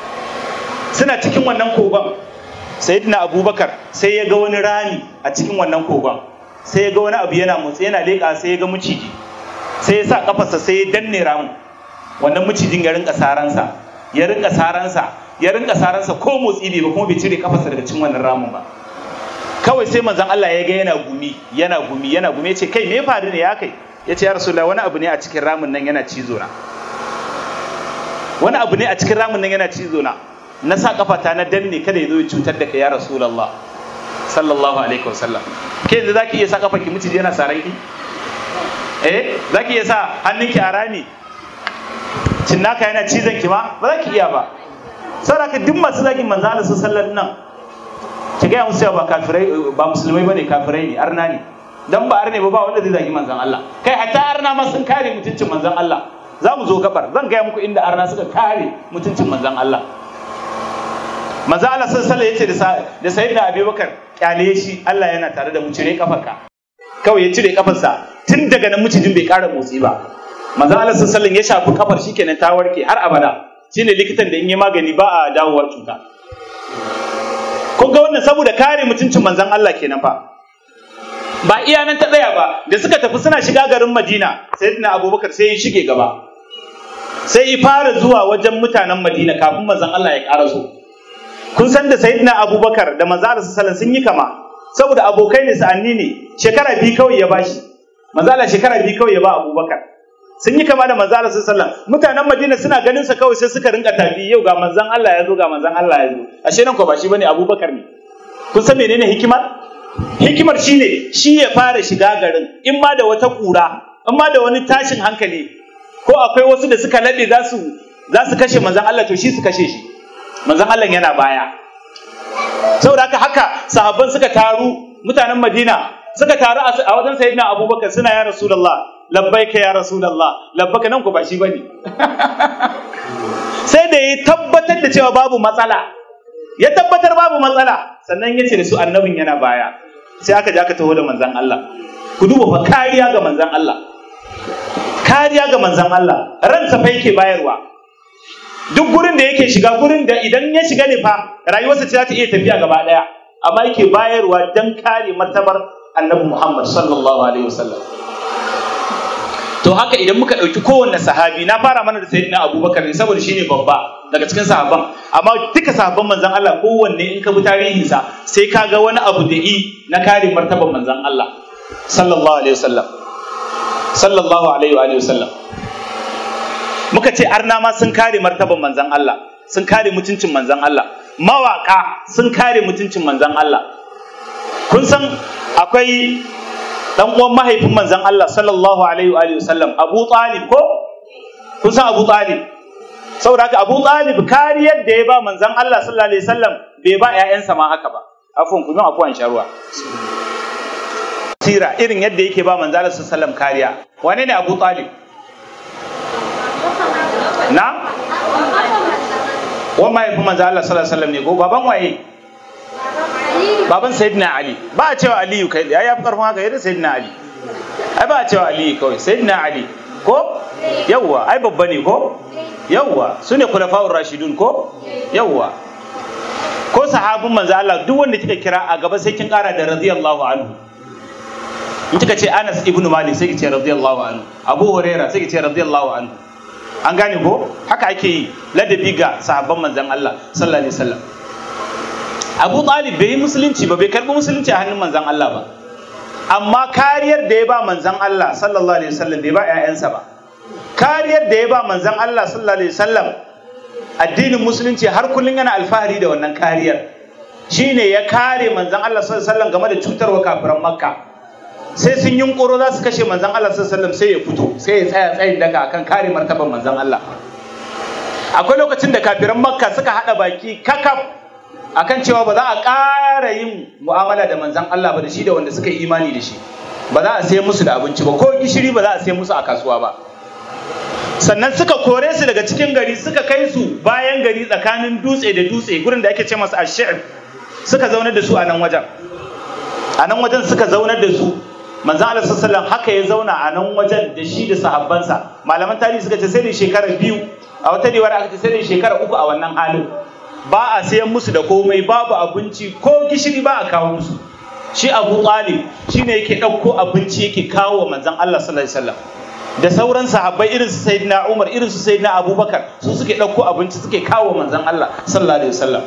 Suna cikin wannan kogon, sayyidina Abubakar sai ya ga wani rami a cikin wannan kogon, sai ya ga wani abu yana motsi, yana leƙa, sai ya ga maciji, sai ya sa kafarsa sai ya danne ramin. Wannan macijin ya rinka saransa, ya rinka saransa ko motsi bai ba, kuma bai cire kafarsa daga cikin wannan ramin ba. Kawai sai manzon Allah ya ga yana gumi ya ce, kai me faru ne ya kai? Ya ce, ya Rasulullah, wani abu ne a cikin ramin nan yana cizo na. Wani abu ne a cikin ramin nan yana cizo na. Na sa kafata na danne kada ya zo ya cutar da kai ya Rasulullah sallallahu alaihi wasallam. Ke yanzu zaki iya sa kafa ki miciji yana saran ki? Zaki iya sa hannunki a rami cinnaka yana cizon ki ma? Ba za ki iya ba. Saboda duk masu zagin manzo Allah sallallahu alaihi wasallam nan ki ga musu ba kafirai, ba musulmai bane, kafirai ne, arna ne. Dan ba arne ba wanda zai zagi manzon Allah. Kai hatta arna ma sun kare mutuncin manzon Allah. Za mu zo gabar, zan gaya muku inda arna suka kare mutuncin manzon Allah. Manzon Allah sallallahu alaihi wasallam yace da sayyidina Abubakar, kyale shi, Allah yana tare da mu, cire kafarka. Kawai ya cire kafarsa, tun daga nan mucijin bai ƙara motsi ba. Manzon Allah sallallahu alaihi wasallam ya shafi kafar, shikenan ta warke har abada. Shine likitan da in yi magani ba a dawowar cuta. Kun ga wannan saboda kare mutuncin manzon Allah kenan fa. Ba iya nan ta tsaya ba, da suka tafi suna shiga garin Madina, sayyidina Abubakar sai ya shige gaba. Sai ya fara zuwa wajen mutanen Madina kafin manzon Allah ya ƙaraso. Kun san da sayyidina Abubakar da manzon Allah sallallahu alaihi wasallam sun yi kama, saboda abokai ne, sa'anni ne. Shekara 2 kawai ya bashi. Manzon Allah shekara 2 kawai ya ba Abubakar. Sun yi kama da manzon Allah sallallahu alaihi wasallam. Mutanen Madina suna ganin sa kawai sai suka rinka tafi, yau ga manzon Allah ya zo, ga manzon Allah ya zo. Ashe nan ko ba shi bane, Abubakar ne. Kun san menene hikimar? Hikimar shine shi ya fara shiga garin, in ma da wata kura, in ma da wani tashin hankali, ko akwai wasu da suka laɗe za su kashe manzon Allah, to shi su kashe shi. Manzon Allah yana baya. Saboda haka sahabban suka taru, mutanen Madina suka taru a wajen sayyidina Abubakar, suna ya Rasulullah, labbaika ya Rasulullah, labbaka. Nan ko ba shi bane. Sai da ya tabbatar da cewa babu matsala, ya tabbatar babu matsala, sannan ya ce da su annabin yana baya. Sai aka je aka taho da manzon Allah. Ku duba fa kariya ga manzon Allah, kariya ga manzon Allah, ransa fa yake bayarwa. Duk gurin da yake shiga, gurin da idan ya shiga ne fa rayuwarsa ce za ta iya tafiya gaba daya, amma yake bayarwa dan kare martabar annabi Muhammad sallallahu alaihi wasallam. To haka idan muka ɗauki kowanne sahabi, na fara mana da sayyidina Abubakar ne saboda shine babba daga cikin sahabban, amma duka sahabban manzon Allah kowanne in ka bi tarihinsa sai ka ga wani abu da na kare martaban manzon Allah sallallahu alaihi wasallam, sallallahu alaihi wasallam. Muka ce arna ma sun kare martaban manzon Allah, sun kare mutuncin manzon Allah, mawaka sun kare mutuncin manzon Allah. Kun san akwai dan uwan mahaifin manzon Allah sallallahu alaihi wasallam, Abu Talib ko? Kun san Abu Talib? Saboda haka Abu Talib kariyar da ya ba manzon Allah sallallahu alaihi wasallam bai ba ƴaƴansa ma haka ba. Afwan ku nan akwai sharuwa. Tira irin yadda yake ba manzon Allah sallallahu alaihi wasallam kariya. Wane ne Abu Talib? Na? Wa mahaifin manzon Allah sallallahu alaihi wasallam ne ko baban waye? Baban Sayyidina Ali. Ba a cewa Aliyu kai, ya fi karfin haka, yadda Sayyidina Ali. Ai ba a cewa Aliyu kawai, Sayyidina Ali ko? Yawwa, ai babba ne ko? Yawwa, su ne khulafa'ur rashidun ko? Yawwa. Ko sahabin manzo Allah duk wanda kika kira a gaba sai kin kara da radiyallahu anhu. In kika ce Anas ibn Malik sai ki ce radiyallahu anhu. Abu Huraira sai ki ce radiyallahu anhu. An gane ko? Haka ake yi ladabi ga sahabban manzon Allah sallallahu alaihi wasallam. Abu Talib bai yi musulunci ba, bai karbi musulunci a hannun manzon Allah ba, amma kariyar da ya ba manzon Allah sallallahu alaihi wasallam bai ba ƴaƴansa ba. Kariyar da ya ba manzon Allah sallallahu alaihi wasallam, addinin musulunci har kullun yana alfahari da wannan kariyar. Shine ya kare manzon Allah sallallahu alaihi wasallam game da cutarwa kafiran Makka. Sai sun yunkuro za su kashe manzon Allah sallallahu alaihi wasallam, sai ya fito, sai ya tsaya tsayin daga akan kare martaban manzon Allah. Akwai lokacin da kafiran Makka suka hada baki kakaf akan cewa ba za a ƙara yin mu'amala da manzon Allah ba, da shi da wanda suka yi imani da shi. Ba za a sayar musu da abinci ba, ko gishiri ba za a sayar musu a kasuwa ba. sannan suka kore su daga cikin gari suka kai su bayan gari tsakanin dutse da dutse gurin da ake ce masa ash-shi'b suka zaunar da su a nan wajen suka zaunar da su. manzon Allah sallallahu alaihi wasallam haka ya zauna a nan wajen da shi da sahabbansa. Malaman tarihi suka ce sai da shekara 2, a wata riwaya aka ce sai da shekara 3 a wannan halin. Ba a sayan musu da komai, babu abinci ko gishiri ba a kawo musu. Shi Abu Talib shine yake ɗauko abinci yake kawo wa manzon Allah sallallahu alaihi wasallam. Da sauran sahabbai irin su Sayyidina Umar, irin su Sayyidina Abubakar, su suke ɗauko abinci suke kawo wa manzon Allah sallallahu alaihi wasallam.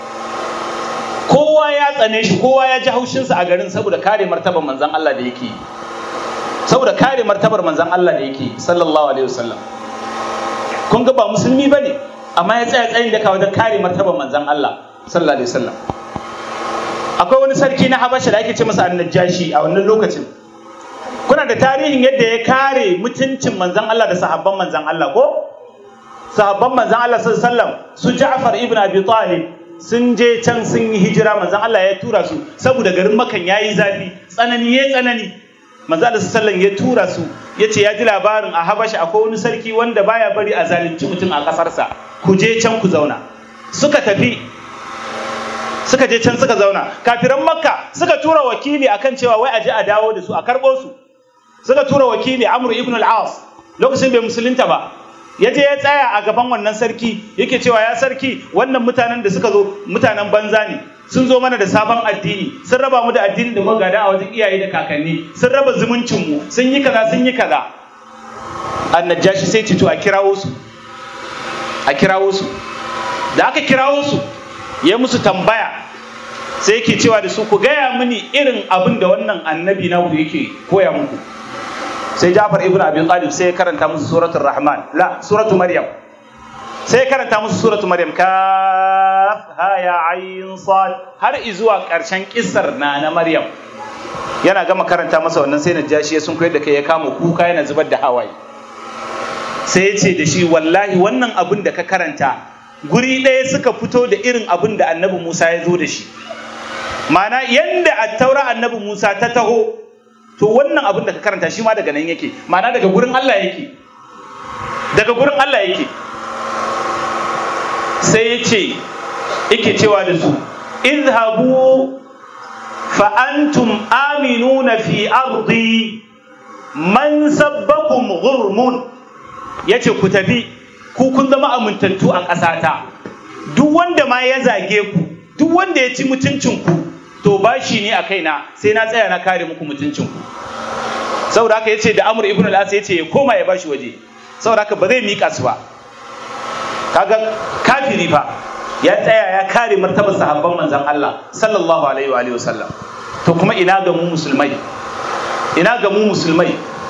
Kowa ya tsane shi, kowa ya ji haushinsa a garin saboda kare martabar manzon Allah da yake, saboda kare martabar manzon Allah da yake sallallahu alaihi wasallam. Kun ga ba musulmi bane, amma ya tsaya tsayin daka wajen kare martabar manzon Allah sallallahu alaihi wasallam. Akwai wani sarki na Habasha da ake ce masa An-Najashi a wannan lokacin. Kuna da tarihin yadda ya kare mutuncin manzon Allah da sahabban manzon Allah ko? Sahabban manzon Allah sallallahu alaihi wasallam, su Ja'far ibn Abi Talib sun je can sun yi hijira, manzon Allah ya tura su saboda garin Makkan yayi zafi, tsanani yayi tsanani. Manzon Allah sallallahu alaihi wasallam ya tura su, yace ya ji labarin a Habasha akwai wani sarki wanda baya bari a zalunci mutum a kasarsa. Ku je can ku zauna. Suka tafi, suka je can suka zauna. Kafiran Makka suka tura wakili akan cewa wai aje a dawo da su, a karbo su. Suka tura wakili Amr ibn al-As, lokacin bai musulunta ba. Ya je ya tsaya a gaban wannan sarki yake cewa ya sarki, wannan mutanen da suka zo mutanen banza ne, sun zo mana da sabon addini, sun raba mu da addinin da muka gada a wajen iyaye da kakanni, sun raba zumuncin mu, sun yi kaza sun yi kaza. An-Najashi sai ce to a kirawo su, a kirawo su. Da aka kirawo su ya musu tambaya, sai yake cewa da su ku gaya mini irin abin da wannan annabi na ku yake koya muku. Sai Ja'far ibn Abi Talib sai ya karanta musu suratul Rahman, suratul Maryam. Sai ya karanta musu suratul Maryam, kaf ha ya ayn sad, har izuwa karshen kissar na Maryam. Yana gama karanta masa wannan sai Najashi ya sun koyar da kai ya kama kuka yana zubar da hawaye. Sai ya ce da shi wallahi wannan abin da ka karanta guri ɗaya suka fito da irin abin da Annabi Musa ya zo da shi. Ma'ana yanda at-Taura Annabi Musa ta taho, to wannan abin da ka karanta shi ma daga nan yake, ma'ana daga gurin Allah yake, daga gurin Allah yake. Sai ya ce yake cewa da su idhabu fa antum aminuna fi ardi man sabbakum ghurmun. Yace ku tafi, ku kun zama amintattu a ƙasata, duk wanda ma ya zage ku, duk wanda ya ci mutuncinku, to bashi ne a kaina, sai na tsaya na kare muku mutuncinku. Saboda haka yace da Amr ibn al-As yace ya koma ya bashi waje, saboda haka ba zai mika su ba. Kaga kafiri fa ya tsaya ya kare martabar sahabban manzon Allah sallallahu alaihi wa alihi wasallam. To kuma ina ga mu musulmai, ina ga mu musulmai.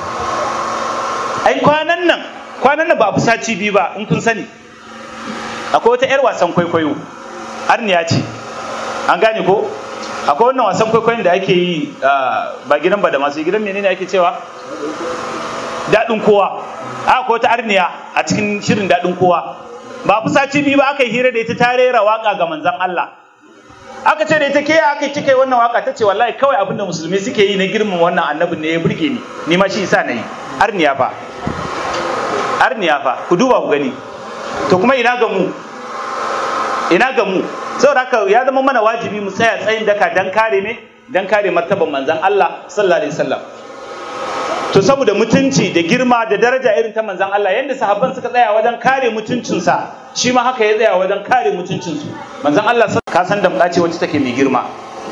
Ai kwanan nan ba a sati biyu ba, in kun sani akwai wata 'yar wasan kwaikwayo, arniya ce, an gane ko? Akwai wannan wasan kwaikwayon da ake yi ba gidan ba da masu gidan menene ake cewa daɗin kowa. Akwai wata arniya a cikin shirin daɗin kowa, ba fi sati biyu ba aka yi hira da ita ta rera waka ga manzon Allah. Aka ce da ita ke aka kika yi wannan waka, ta ce wallahi kawai abin da musulmi suke yi na girmama wannan annabin ne ya burge ni ma shi isa na yi. Arniya fa, arniya fa, ku duba ku gani. To kuma ina ga mu, ina ga mu. Saboda haka ya zama mana wajibi mu tsaya tsayin daka dan kare me, dan kare martaban manzon Allah sallallahu alaihi wasallam. To saboda mutunci da girma da daraja irin ta manzon Allah, yanda sahabban suka tsaya wajen kare mutuncinsa, shi ma haka ya tsaya wajen kare mutuncinsu. Manzon Allah ka san damƙa ce wacce take mai girma.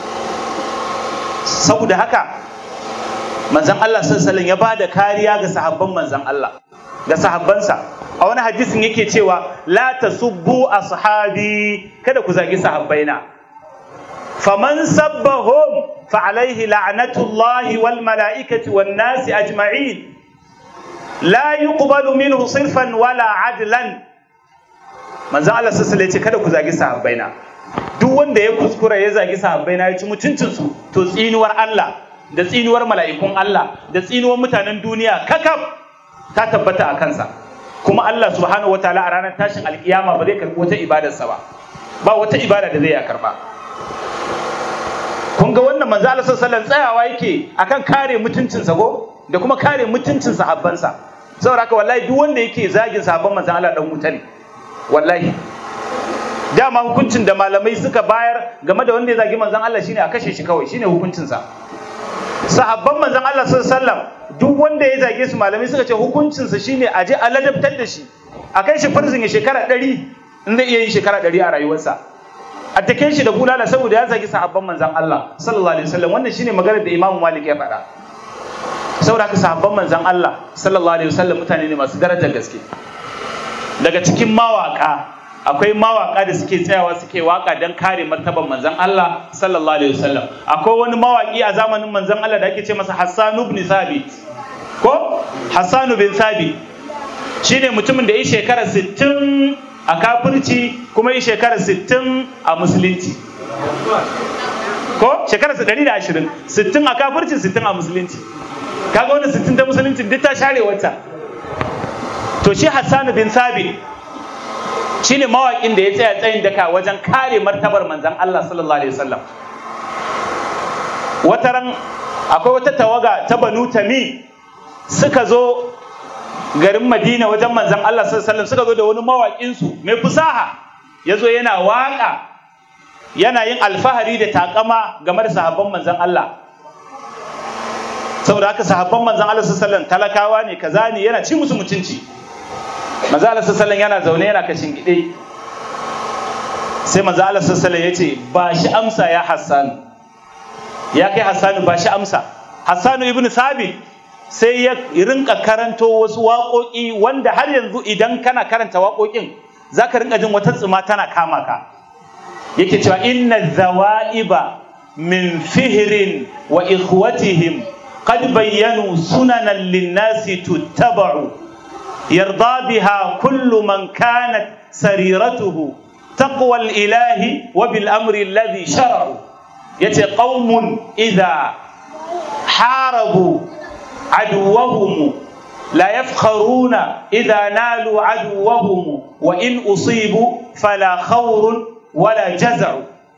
Saboda haka manzon Allah sallallahu alaihi wasallam ya bada kariya ga sahabban manzon Allah, ga sahabbansa. A wani hadisin yake cewa la tasubbu ashabi, kada ku zagi sahabbaina. Faman sabbahum fa alaihi la'natullahi wal mala'ikati wan nasi ajma'in la yuqbalu minhu sirfan wala adlan. Manzon Allah sallallahu alaihi wasallam ya ce kada ku zagi sahabbaina. Duk wanda ya kuskura ya zagi sahabbaina ya ci mutuncin su, to tsinuwar Allah da tsinuwar mala'ikun Allah da tsinuwar mutanen duniya kakaf ta tabbata a kansa. Kuma Allah subhanahu wataala a ranar tashin alkiyama ba zai karɓi wata ibadarsa ba wata ibada da zai ya karɓa. Kun ga wannan manzo Allah sallallahu alaihi wasallam tsayawa yake akan kare mutuncinsa da kuma kare mutuncin sahabbansa saboda haka wallahi duk wanda yake zagin sahabban manzon Allah dan wuta ne wallahi. Dama hukuncin da malamai suka bayar game da wanda ya zagi manzon Allah shine a kashe shi kawai, shine hukuncinsa. Sahabban manzon Allah sallallahu alaihi wasallam duk wanda ya zage su malamai suka ce hukuncinsa shine a je a ladabtar da shi, a kai shi farzin ya shekara 100 in zai iya yin shekara 100 a rayuwarsa, a take shi da bulala saboda ya zagi sahabban manzon Allah sallallahu alaihi wasallam. Wannan shine maganar da Imam Malik ya faɗa. Saboda haka sahabban manzon Allah sallallahu alaihi wasallam mutane ne masu darajar gaske. Daga cikin mawaka akwai mawaka da suke tsayawa suke waka don kare martaban manzon Allah sallallahu alaihi wasallam. Akwai wani mawaki a zamanin manzon Allah da ake ce masa Hassan ibn Thabit, ko Hassan bin Thabit, shine mutumin da ya shekara 60 a kafirci kuma ya shekara 60 a musulunci, ko shekara 120, 60 a kafirci 60 a musulunci. Kaga wannan 60 ta musulunci duk ta share wata. To shi Hassan bin Thabit shine mawaƙin da ya tsaya tsayin daka wajen kare martabar manzon Allah sallallahu alaihi wasallam. Wataran akwai wata tawaga ta Banu Tamim suka zo garin Madina wajen manzon Allah sallallahu alaihi wasallam, suka zo da wani mawaƙin su mai fusaha, yazo yana waka yana yin alfahari da takama game da sahabban manzon Allah. Saboda haka sahabban manzon Allah sallallahu alaihi wasallam talakawa ne, kaza ne, yana ci musu mutunci. Manzo Allah sallallahu yana zaune yana kashin gide, sai manzo Allah sallallahu yace ba shi amsa ya Hassan, ya kai Hassan ba shi amsa. Hassan ibn Thabit sai ya rinka karanto wasu waƙoƙi wanda har yanzu idan kana karanta waƙoƙin zaka rinka jin wata tsuma tana kama ka. Yake cewa inna zawaiba min fihrin wa ikhwatihim qad bayyanu sunanan lin-nasi tuttaba'u يرضى بها كل من كانت سريرته تقوى الإله وبالأمر الذي شرعوا. يتي قوم إذا حاربوا عدوهم لا يفخرون إذا نالوا عدوهم وإن أصيبوا فلا خور ولا جزع.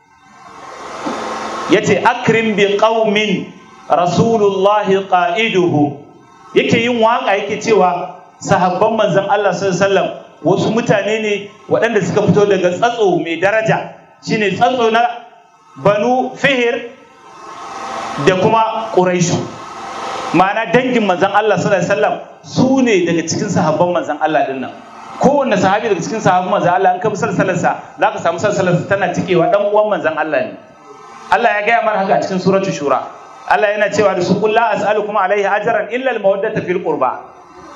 يتي أكرم بقوم رسول الله قائدهم. يكي يوم واقع يكي تيوا sahabban manzon Allah sallallahu alaihi wasallam wasu mutane ne waɗanda suka fito daga tsatso mai daraja, shine tsatso na Banu Fihr da kuma Quraishu, ma'ana dangin manzon Allah sallallahu alaihi wasallam su ne daga cikin sahabban manzon Allah din nan. Kowanne sahabi daga cikin sahabban manzon Allah an ka bi salsalarsa zaka samu salsalarsa tana cikewa dan uwan manzon Allah ne. Allah ya gaya mana haka a cikin suratul Shura. Allah yana cewa da su qul la as'alukum alaihi ajran illa al-mawaddata fil qurba.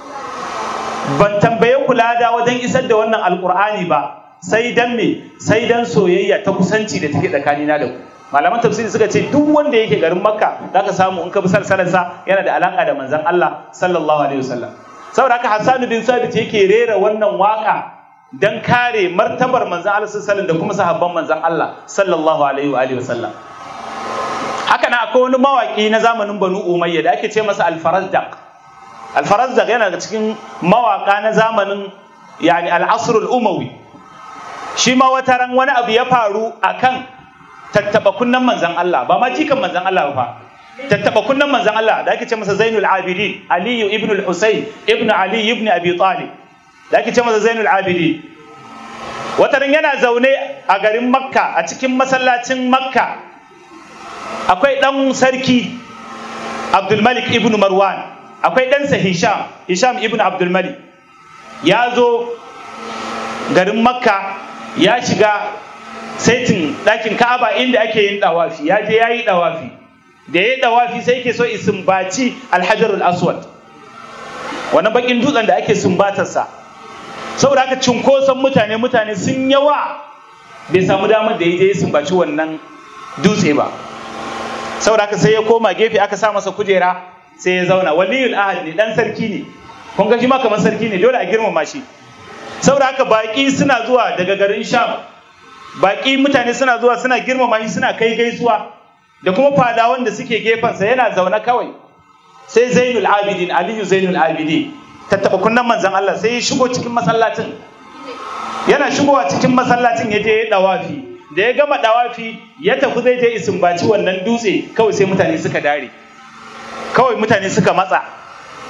Ban tambaye ku lada wajen isar da wannan alkur'ani ba sai dan me, sai dan soyayya ta kusanci da take tsakanina da ku. Malaman tafsiri suka ce duk wanda yake garin Makka zaka samu in ka bi salsalarsa yana da alaka da manzon Allah sallallahu alaihi wasallam. Saboda haka Hassan bin Thabit yake rera wannan waka dan kare martabar manzon Allah sallallahu alaihi wasallam da kuma sahabban manzon Allah sallallahu alaihi wa alihi wasallam. Haka na akwai wani mawaki na zamanin Banu Umayya da ake ce masa Al-Farazdaq. Al-Farazdaq yana daga cikin mawaka na zamanin yani al-asr al-umawi. Shi ma wata ran wani abu ya faru akan tattaba kunnan manzon Allah, ba ma jikan manzon Allah ba, tattaba kunnan manzon Allah da ake ce masa Zainul Abidin, Ali ibn al-Husayn ibn Ali ibn Abi Talib, da ake ce masa Zainul Abidin. Wata ran yana zaune a garin Makka, a cikin masallacin Makka akwai dan sarki Abdul Malik ibn Marwan, akwai ɗansa Hisham ibn Abdul Malik. Ya zo garin Makka, ya shiga saitin ɗakin Ka'aba inda ake yin ɗawafi, ya je ya yi ɗawafi. Da ya yi ɗawafi sai yake so isumbaci Al-Hajarul Aswad, wani bakin dutsen da ake sumbatarsa. Saboda haka cunkoson mutane sun yawa, bai samu damar da ya je ya sumbaci wannan dutse ba. Saboda haka sai ya koma gefe, aka sa masa kujera sai ya zauna. Waliyul ahad ne, dan sarki ne, kun ga shi ma kamar sarki ne, dole a girmama shi. Saboda haka baki suna zuwa daga garin Sham, baki mutane suna zuwa suna girmama shi, suna kai gaisuwa, da kuma fadawan da suke gefensa. Yana zaune kawai sai Zainul Abidin, Aliyu Zainul Abidin, tattaba kunnan manzon Allah, sai ya shigo cikin masallacin. Yana shigowa cikin masallacin ya je ya dawafi, da ya gama dawafi ya tafi zai je isumbaci wannan dutse, kawai sai mutane suka dare, kawai mutane suka matsa,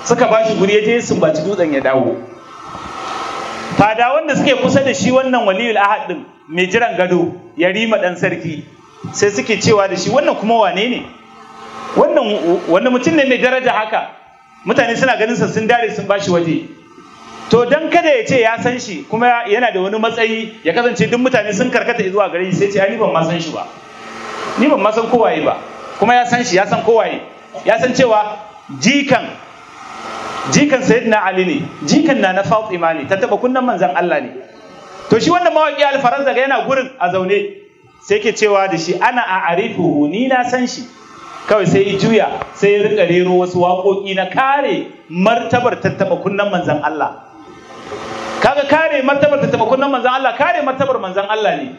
suka ba shi guri ya je sumbaci dutsen ya dawo. Fadawan da suke kusa da shi wannan waliyul ahad din mai jiran gado Yarima dan sarki sai suke cewa da shi wannan kuma wane ne, wannan mutum ne mai daraja haka, mutane suna ganin sa sun dare sun bashi waje. To dan kada ya ce ya san shi kuma yana da wani matsayi ya kasance duk mutane sun karkata zuwa gare shi, sai ce ni ban ma san shi ba, ni ban ma san kowaye ba, kuma ya san shi, ya san kowaye, ya san cewa jikan sayyidina Ali ne, jikan na Fatima ne, ta taba kunnan manzon Allah ne. To shi wannan mawaki Al-Faranza ga yana gurin a zaune sai ke cewa da shi ana a'arifuhu, ni na san shi. Kawai sai ya juya sai ya rika rero wasu waƙoƙi na kare martabar tattaba kunnan manzon Allah. Kaga kare martabar tattaba kunnan manzon Allah, kare martabar manzon Allah ne.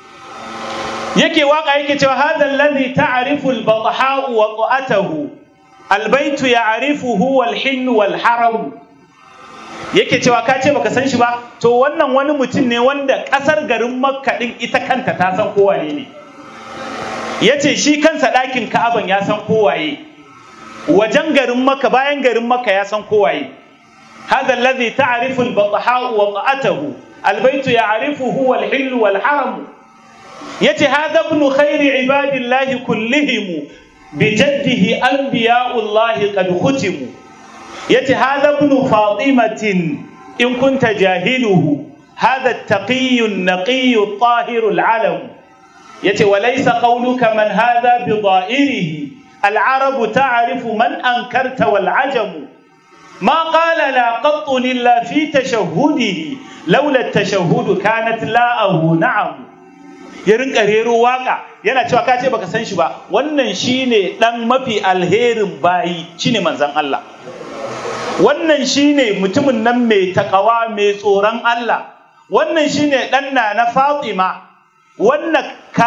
Yake waka yake cewa hadha alladhi ta'rifu al-batha wa qa'atahu albaitu ya'rifuhu wal hin wal haram. Yake cewa ka ce baka san shi ba, to wannan wani mutum ne wanda kasar garin Makka din ita kanta ta san kowaye ne. Yace shi kansa ɗakin Ka'aban ya san kowaye, wajen garin Makka bayan garin Makka ya san kowaye. Hadha alladhi ta'rifu al-batha wa qa'atahu albaitu ya'rifuhu wal hin wal haram. Yace hadha ibn khairi ibadillahi kullihim bijaddihi anbiya'ullahi qad khutimu. Yace hadha ibn fatimatin in kunta jahiluhu hadha at-taqiyyu an-naqiyyu at-tahiru al-alam. Yace walaysa qawluka man hadha bidha'irihi al-arabu ta'rifu man ankarta wal-ajamu. ما قال لا قط إلا في تشهده لولا التشهد كانت لاءه نعم. Ya rinka rero waka yana cewa ka ce baka san shi ba, wannan shine dan mafi alherin bayi, shine manzon Allah. Wannan shine mutumin nan mai takawa mai tsoron Allah. Wannan shine dan na Fatima, wannan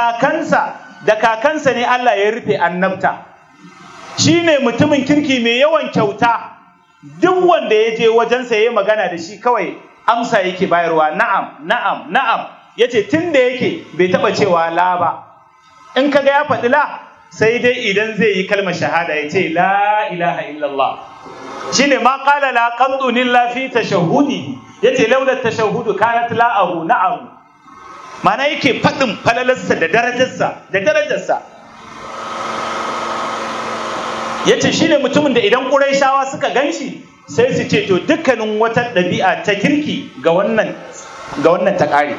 kakansa ne Allah ya rufe annabta. Shine mutumin kirki mai yawan kyauta. Duk wanda ya je wajensa ya yi magana da shi kawai amsa yake bayarwa, na'am na'am na'am. Yace tun da yake bai taba cewa la ba, in kaga ya faɗi la sai dai idan zai yi kalmar shahada ya ce la ilaha illallah. Shine ma qala la qadun illa fi tashahhudi, yace laula tashahhudu kanat la'ahu na'am. Mana yake faɗin falalarsa da darajarsa. Yace shine mutumin da idan Qurayshawa suka ganshi sai su ce to dukkanin wata ɗabi'a ta kirki ga wannan ta ƙare.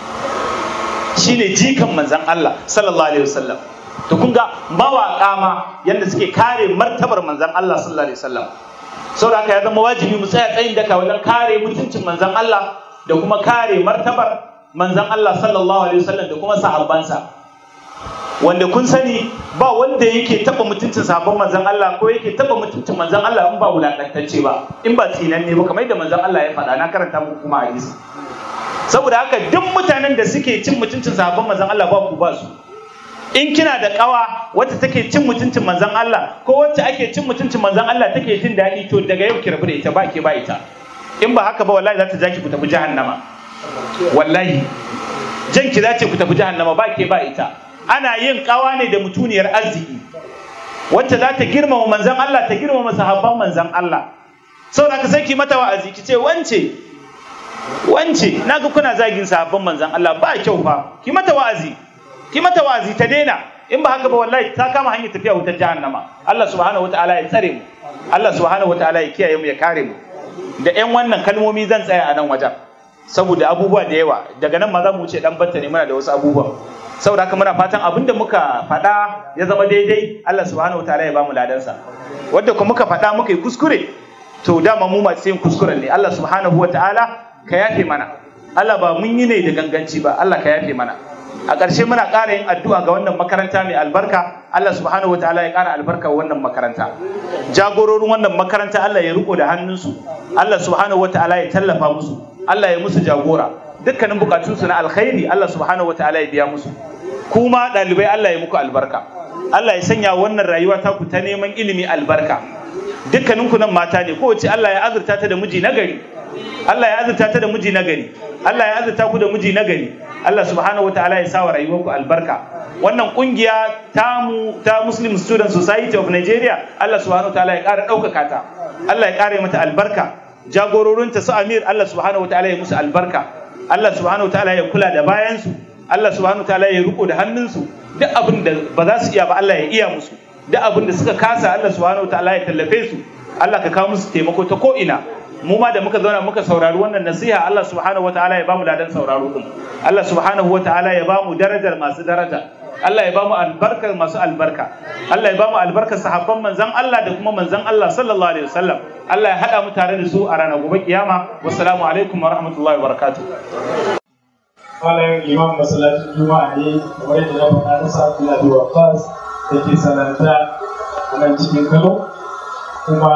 Shine jikan manzon Allah sallallahu alaihi wasallam. To kun ga mawaƙa ma yanda suke kare martabar manzon Allah sallallahu alaihi wasallam. Saboda haka ya zama wajibi mu tsaya tsayin daka wajen kare mutuncin manzon Allah da kuma kare martabar manzon Allah sallallahu alaihi wasallam da kuma sahabbansa. Wanda kun sani ba wanda yake taba mutuncin sahabban manzon Allah ko yake taba mutuncin manzon Allah in ba wulakantacce ba, in ba tsinanne ba, kamar yadda manzon Allah ya faɗa, na karanta muku kuma hadisi. Saboda haka duk mutanen da suke cin mutuncin sahabban manzon Allah ba ku ba su. In kina da kawa wacce take cin mutuncin manzon Allah ko wacce ake cin mutuncin manzon Allah take jin daɗi, to daga yau ki rabu da ita, ba ke ba ita. In ba haka ba wallahi za ta ja ki ku tafi jahannama. Wallahi janki za ce ku tafi jahannama, ba ke ba ita. Ana yin kawa ne da mutuniyar arziki wacce za ta girmama manzon Allah, ta girmama sahabban manzon Allah. Saboda ka sai ki mata wa'azi ki ce wance naga kuna zagin sahabban manzon Allah, ba kyau fa, ki mata wa'azi ta daina. In ba haka ba wallahi ta kama hanyar tafiya wutar jahannama. Allah subhanahu wataala ya tsare mu, Allah subhanahu wataala ya kiyaye mu, ya kare mu. Da ƴan wannan kalmomi zan tsaya a nan wajen saboda abubuwa da yawa, daga nan ma za mu wuce dan batta ne, muna da wasu abubuwa. Saboda haka muna fatan abinda muka faɗa ya zama daidai, Allah subhanahu wataala ya bamu ladansa. Wanda kuma muka faɗa muka yi kuskure, to dama mu masu yin kuskuren ne. Allah subhanahu wataala ka yafe mana. Allah ba mun yi ne da ganganci ba, Allah ka yafe mana. A ƙarshe muna ƙara yin addu'a ga wannan makaranta mai albarka. Allah subhanahu wataala ya ƙara albarka wa wannan makaranta. Jagororin wannan makaranta Allah ya riko da hannunsu. Allah subhanahu wataala ya tallafa musu. Allah ya musu jagora. Dukkanin bukatunsu na alkhairi Allah subhanahu wataala ya biya musu. Kuma ɗalibai Allah ya muku albarka. Allah ya sanya wannan rayuwa ta ku ta neman ilimi albarka. Dukkaninku nan mata ne, kowace Allah ya azurta ta da miji nagari. Allah ya azurta ta da miji nagari. Allah ya azurta ku da miji nagari. Allah subhanahu wataala ya sa wa rayuwarku albarka. wannan kungiya ta Muslim Student Society of Nigeria, Allah subhanahu wa ta'ala ya ƙara ɗaukaka ta, Allah ya ƙara mata albarka, jagororinta su Amir, Allah subhanahu wa ta'ala ya musu albarka, Allah subhanahu wa ta'ala ya kula da bayansu, Allah subhanahu wa ta'ala ya riko da hannunsu, duk abin da ba za su iya ba Allah ya iya musu, duk abin da suka kasa Allah subhanahu wa ta'ala ya tallafe su, Allah ka kawo musu taimako ta ko'ina. Mu ma da muka zauna muka saurari wannan nasiha, Allah subhanahu wa ta'ala ya bamu ladan sauraro din, Allah subhanahu wa ta'ala ya bamu darajar masu daraja, Allah ya bamu albarkar masu albarka, Allah ya bamu albarkar sahabban manzon Allah da kuma manzon Allah sallallahu alaihi wasallam. Allah ya hada mu tare da su a ranar gobe kiyama. Wassalamu alaikum wa rahmatullahi wa barakatuh. Malam Imam masallacin Juma'a ne kamar yadda na faɗa na sa Abdullahi Waqas da ke sananta a nan cikin Kano, kuma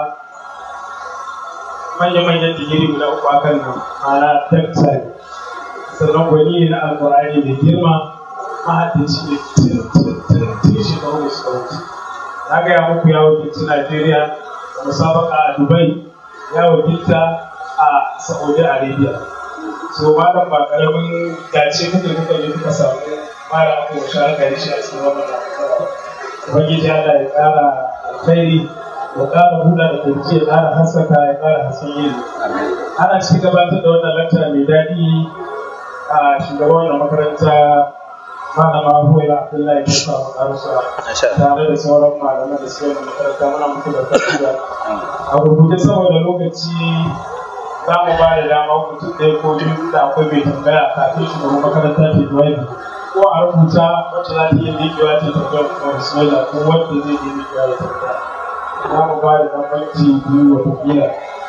manya-manyan digiri guda uku akan nan ana tattare, sannan gwani na alƙur'ani da girma, mahaddaci ne tun shekaru da suka wuce. Na gaya muku ya wakilci Najeriya da musabaka a Dubai, ya wakilta a Saudi Arabia. So malam ba karamin dace kuka je kuka samu mara aka washe aka yi shi a cikin wannan matsala. Ubangiji Allah ya ƙara alkhairi, ya ƙara buɗa da kirji, ya ƙara haskaka, ya ƙara hasken yin. Ana ci gabatar da wannan lakta mai daɗi a shugaban wannan makaranta malama Huwaila Abdullahi ya kawo ƙarsa tare da sauran malaman da suke wannan makaranta. Muna muku da fasiya. A rubuce saboda lokaci za mu ba da dama mutum ɗaya ko biyu da akwai mai tambaya kafin shugaban makaranta ta jawabi, ko a rubuta wacce za ta iya miƙewa ta tambaya kuma bismillah, ko wanda zai iya miƙewa ya tambaya. Za mu ba da bambanci biyu watakila.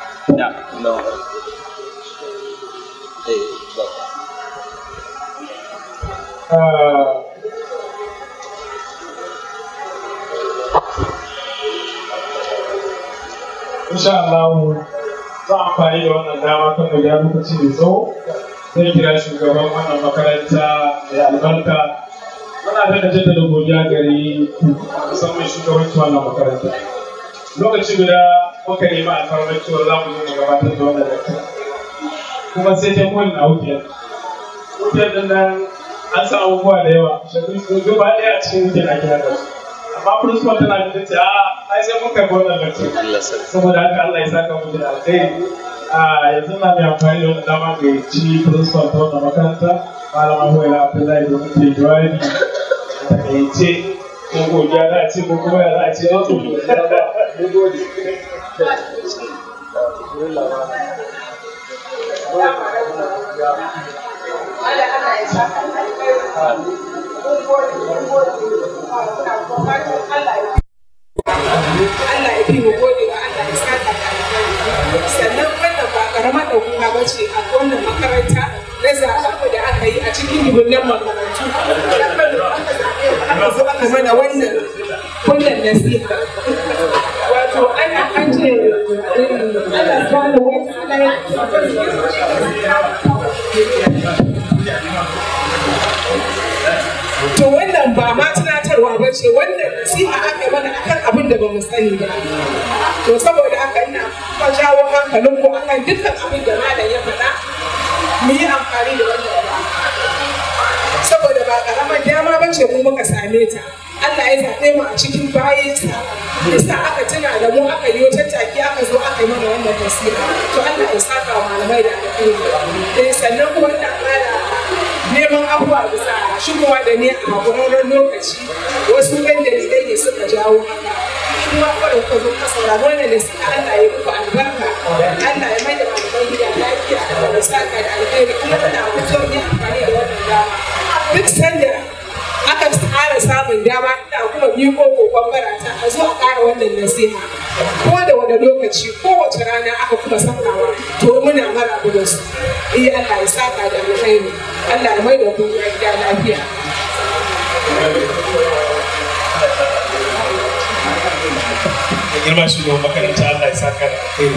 Insha Allah za a amfani da wannan dama kan da ya lokaci mai tsawo, zai kira shugaban wannan makaranta da albarka. Muna da jaddada godiya gare ku musamman shugabanci wannan makaranta. Lokaci guda muka nemi alfarmar cewa za mu zo mu gabatar da wannan lakta, kuma sai ta mun a wukiyar. Wukiyar din nan an sa abubuwa da yawa, shekaru sun gaba ɗaya a cikin wukiyar ake haka su. Amma principal tana da ce ai sai mun karɓi wannan lakta, saboda haka Allah ya saka mu da alkhairi. Yanzu na mai amfani da wannan dama ga ci principal ta wannan makaranta, malama Huwaila Abdullahi, da muke jawabi a takaice. Ko godiya za a ce ko kuma ya za a ce wato godiya ba. Mun gode. Allah ya fi mu gode wa Allah ya saka da alheri. Sannan wannan ba karamar ɗaukaka ba ce a wannan makaranta na zaɓen da aka yi a cikin dubunnan makarantu. Aka zo aka mana wannan nasiha. Wato an ce Allah subhanahu wa ta'ala to wannan ba ma tunatarwa ba ce, wannan nasiha aka mana akan abin da ba mu sani ba. To saboda haka ina kuma jawo hankalin ku akan dukkan abin da malam ya faɗa, mu yi amfani da wannan ba. Saboda ba karamar dama ba ce mu muka same ta. Allah ya zaɓe mu a cikin bayansa, yasa aka tuna da mu, aka yi tattaki, aka zo aka yi mana wannan nasiha. To Allah ya saka wa malamai da alheri. Sannan kuma ina ƙara neman abubuwa bisa shigowa da ne a haƙurarren lokaci, wasu ɗan dalilai ne suka jawo haka. Kuma kawai kuka zo ka saurari wannan nasiha, Allah ya muku albarka, Allah ya mai da malamai gida lafiya, Allah ya saka da alheri. Kuma muna fito ne amfani da wannan dama. Duk sanda aka ƙara samun dama, ina kuma miƙo kokon barata a zo a ƙara wannan nasiha. Ko da wani lokaci, kowace rana aka kuma sakawa, to muna maraba da su. Allah ya saka da alheri, Allah ya mai da ku gida lafiya. Girma shugaban makaranta, Allah ya saka da alheri.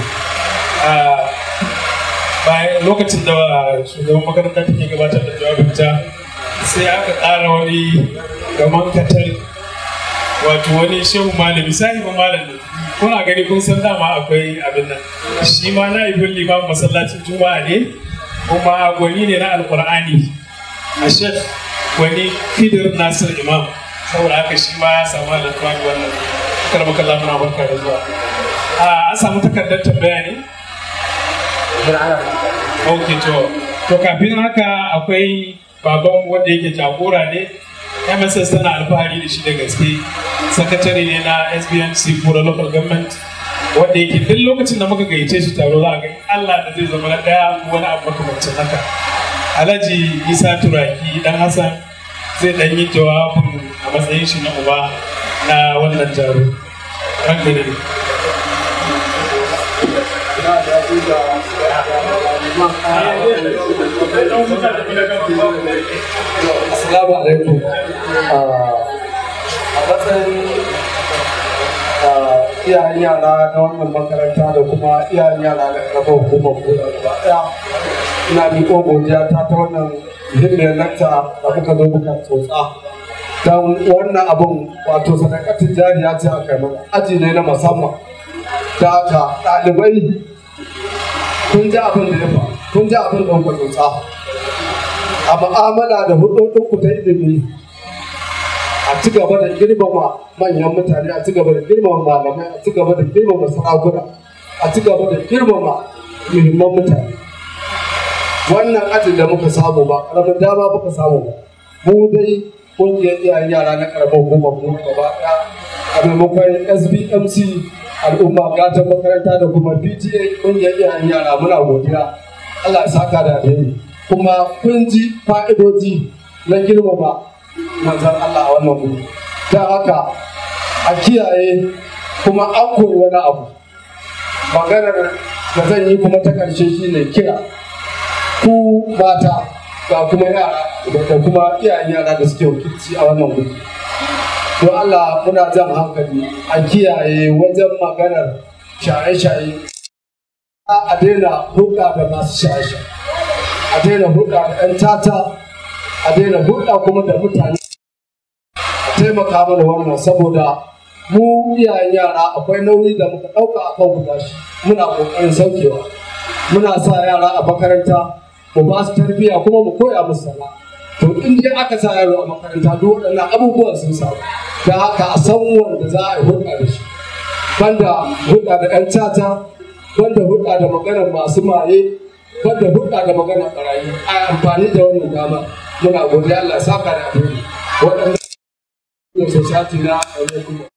Bayan lokacin da shugaban makaranta take gabatar da jawabinta, sai aka ƙara wani gaman katar, wato wani shehu malami, sahibin malami. Kuna gani kun san dama akwai abin nan. Shi ma na ibin liman masallacin Juma'a ne, kuma gwani ne na Alƙur'ani. A Sheikh wani Khidir Nasir Imam, saboda haka shi ma ya samu halartuwa ga wannan karɓar kallon muna barka da zuwa. An samu takardar tambaya ne? Ok, to kafin haka akwai baban wanda yake jagora ne, MSS tana alfahari da shi da gaske, sakatare ne na SBMC Kura Local Government, wanda yake duk lokacin da muka gayyace shi taro za a ga Allah da zai zama na ɗaya wani abu makamancin haka. Alhaji Isa Turaki dan Hassan zai dan yi jawabin a matsayin shi na uba na wannan taro. Ranka ne. Assalamu alaikum. A matsayin iyayen yara na wannan makaranta da kuma iyayen yara na ƙarfin hukumar kula gaba ɗaya, ina miƙo godiya ta wannan muhimmiyar lakta da muka zo muka tsotsa. Don wannan abun wato sadakatin jariya ce a kai mana, aji ne na musamman. Da haka ɗalibai kun ji abin da ya fa, kun ji abin da kuka tsotsa. A mu'amala da hudodinku ta ilimi, a ci gaba da girmama manyan mutane, a ci gaba da girmama malamai, a ci gaba da girmama sarakuna, a ci gaba da girmama muhimman mutane. Wannan ajin da muka samu ba ƙaramin dama muka samu ba. Mu dai ƙungiyar iyayen yara na ƙaramar hukumar mu gaba ɗaya a maimakon SBMC al'umma gatan makaranta da kuma PTA ƙungiyar iyayen yara muna godiya. Allah ya saka da alheri. Kuma kun ji fa'idoji na girmama manzan Allah a wannan wuri. Don haka a kiyaye kuma an koyi wani abu. Maganar da zan yi kuma ta ƙarshe shi ne kira. Ku mata ga kuma yara da kuma iyayen yara da suke wakilci a wannan wuri. Don Allah muna jan hankali a kiyaye wajen maganar shaye-shaye. A daina hulɗa da masu shaye-shaye. A daina hulɗa da 'yan tata, a daina hulɗa kuma da mutane. A taimaka mana wannan saboda mu iyayen yara akwai nauyi da muka ɗauka a kan guda shi, muna ƙoƙarin saukewa. Muna sa yara a makaranta, mu ba su tarbiyya kuma mu koya musu sana'a. To in dai aka sa yaro a makaranta duk waɗannan abubuwan sun samu. Da haka a san wanda za a yi hulɗa da shi. Banda hulɗa da 'yan tata, banda hulɗa da maganar masu maye, wanda hulɗa da maganar ɓarayi, a amfani da wannan dama muna godiya Allah saka da alheri waɗanda society na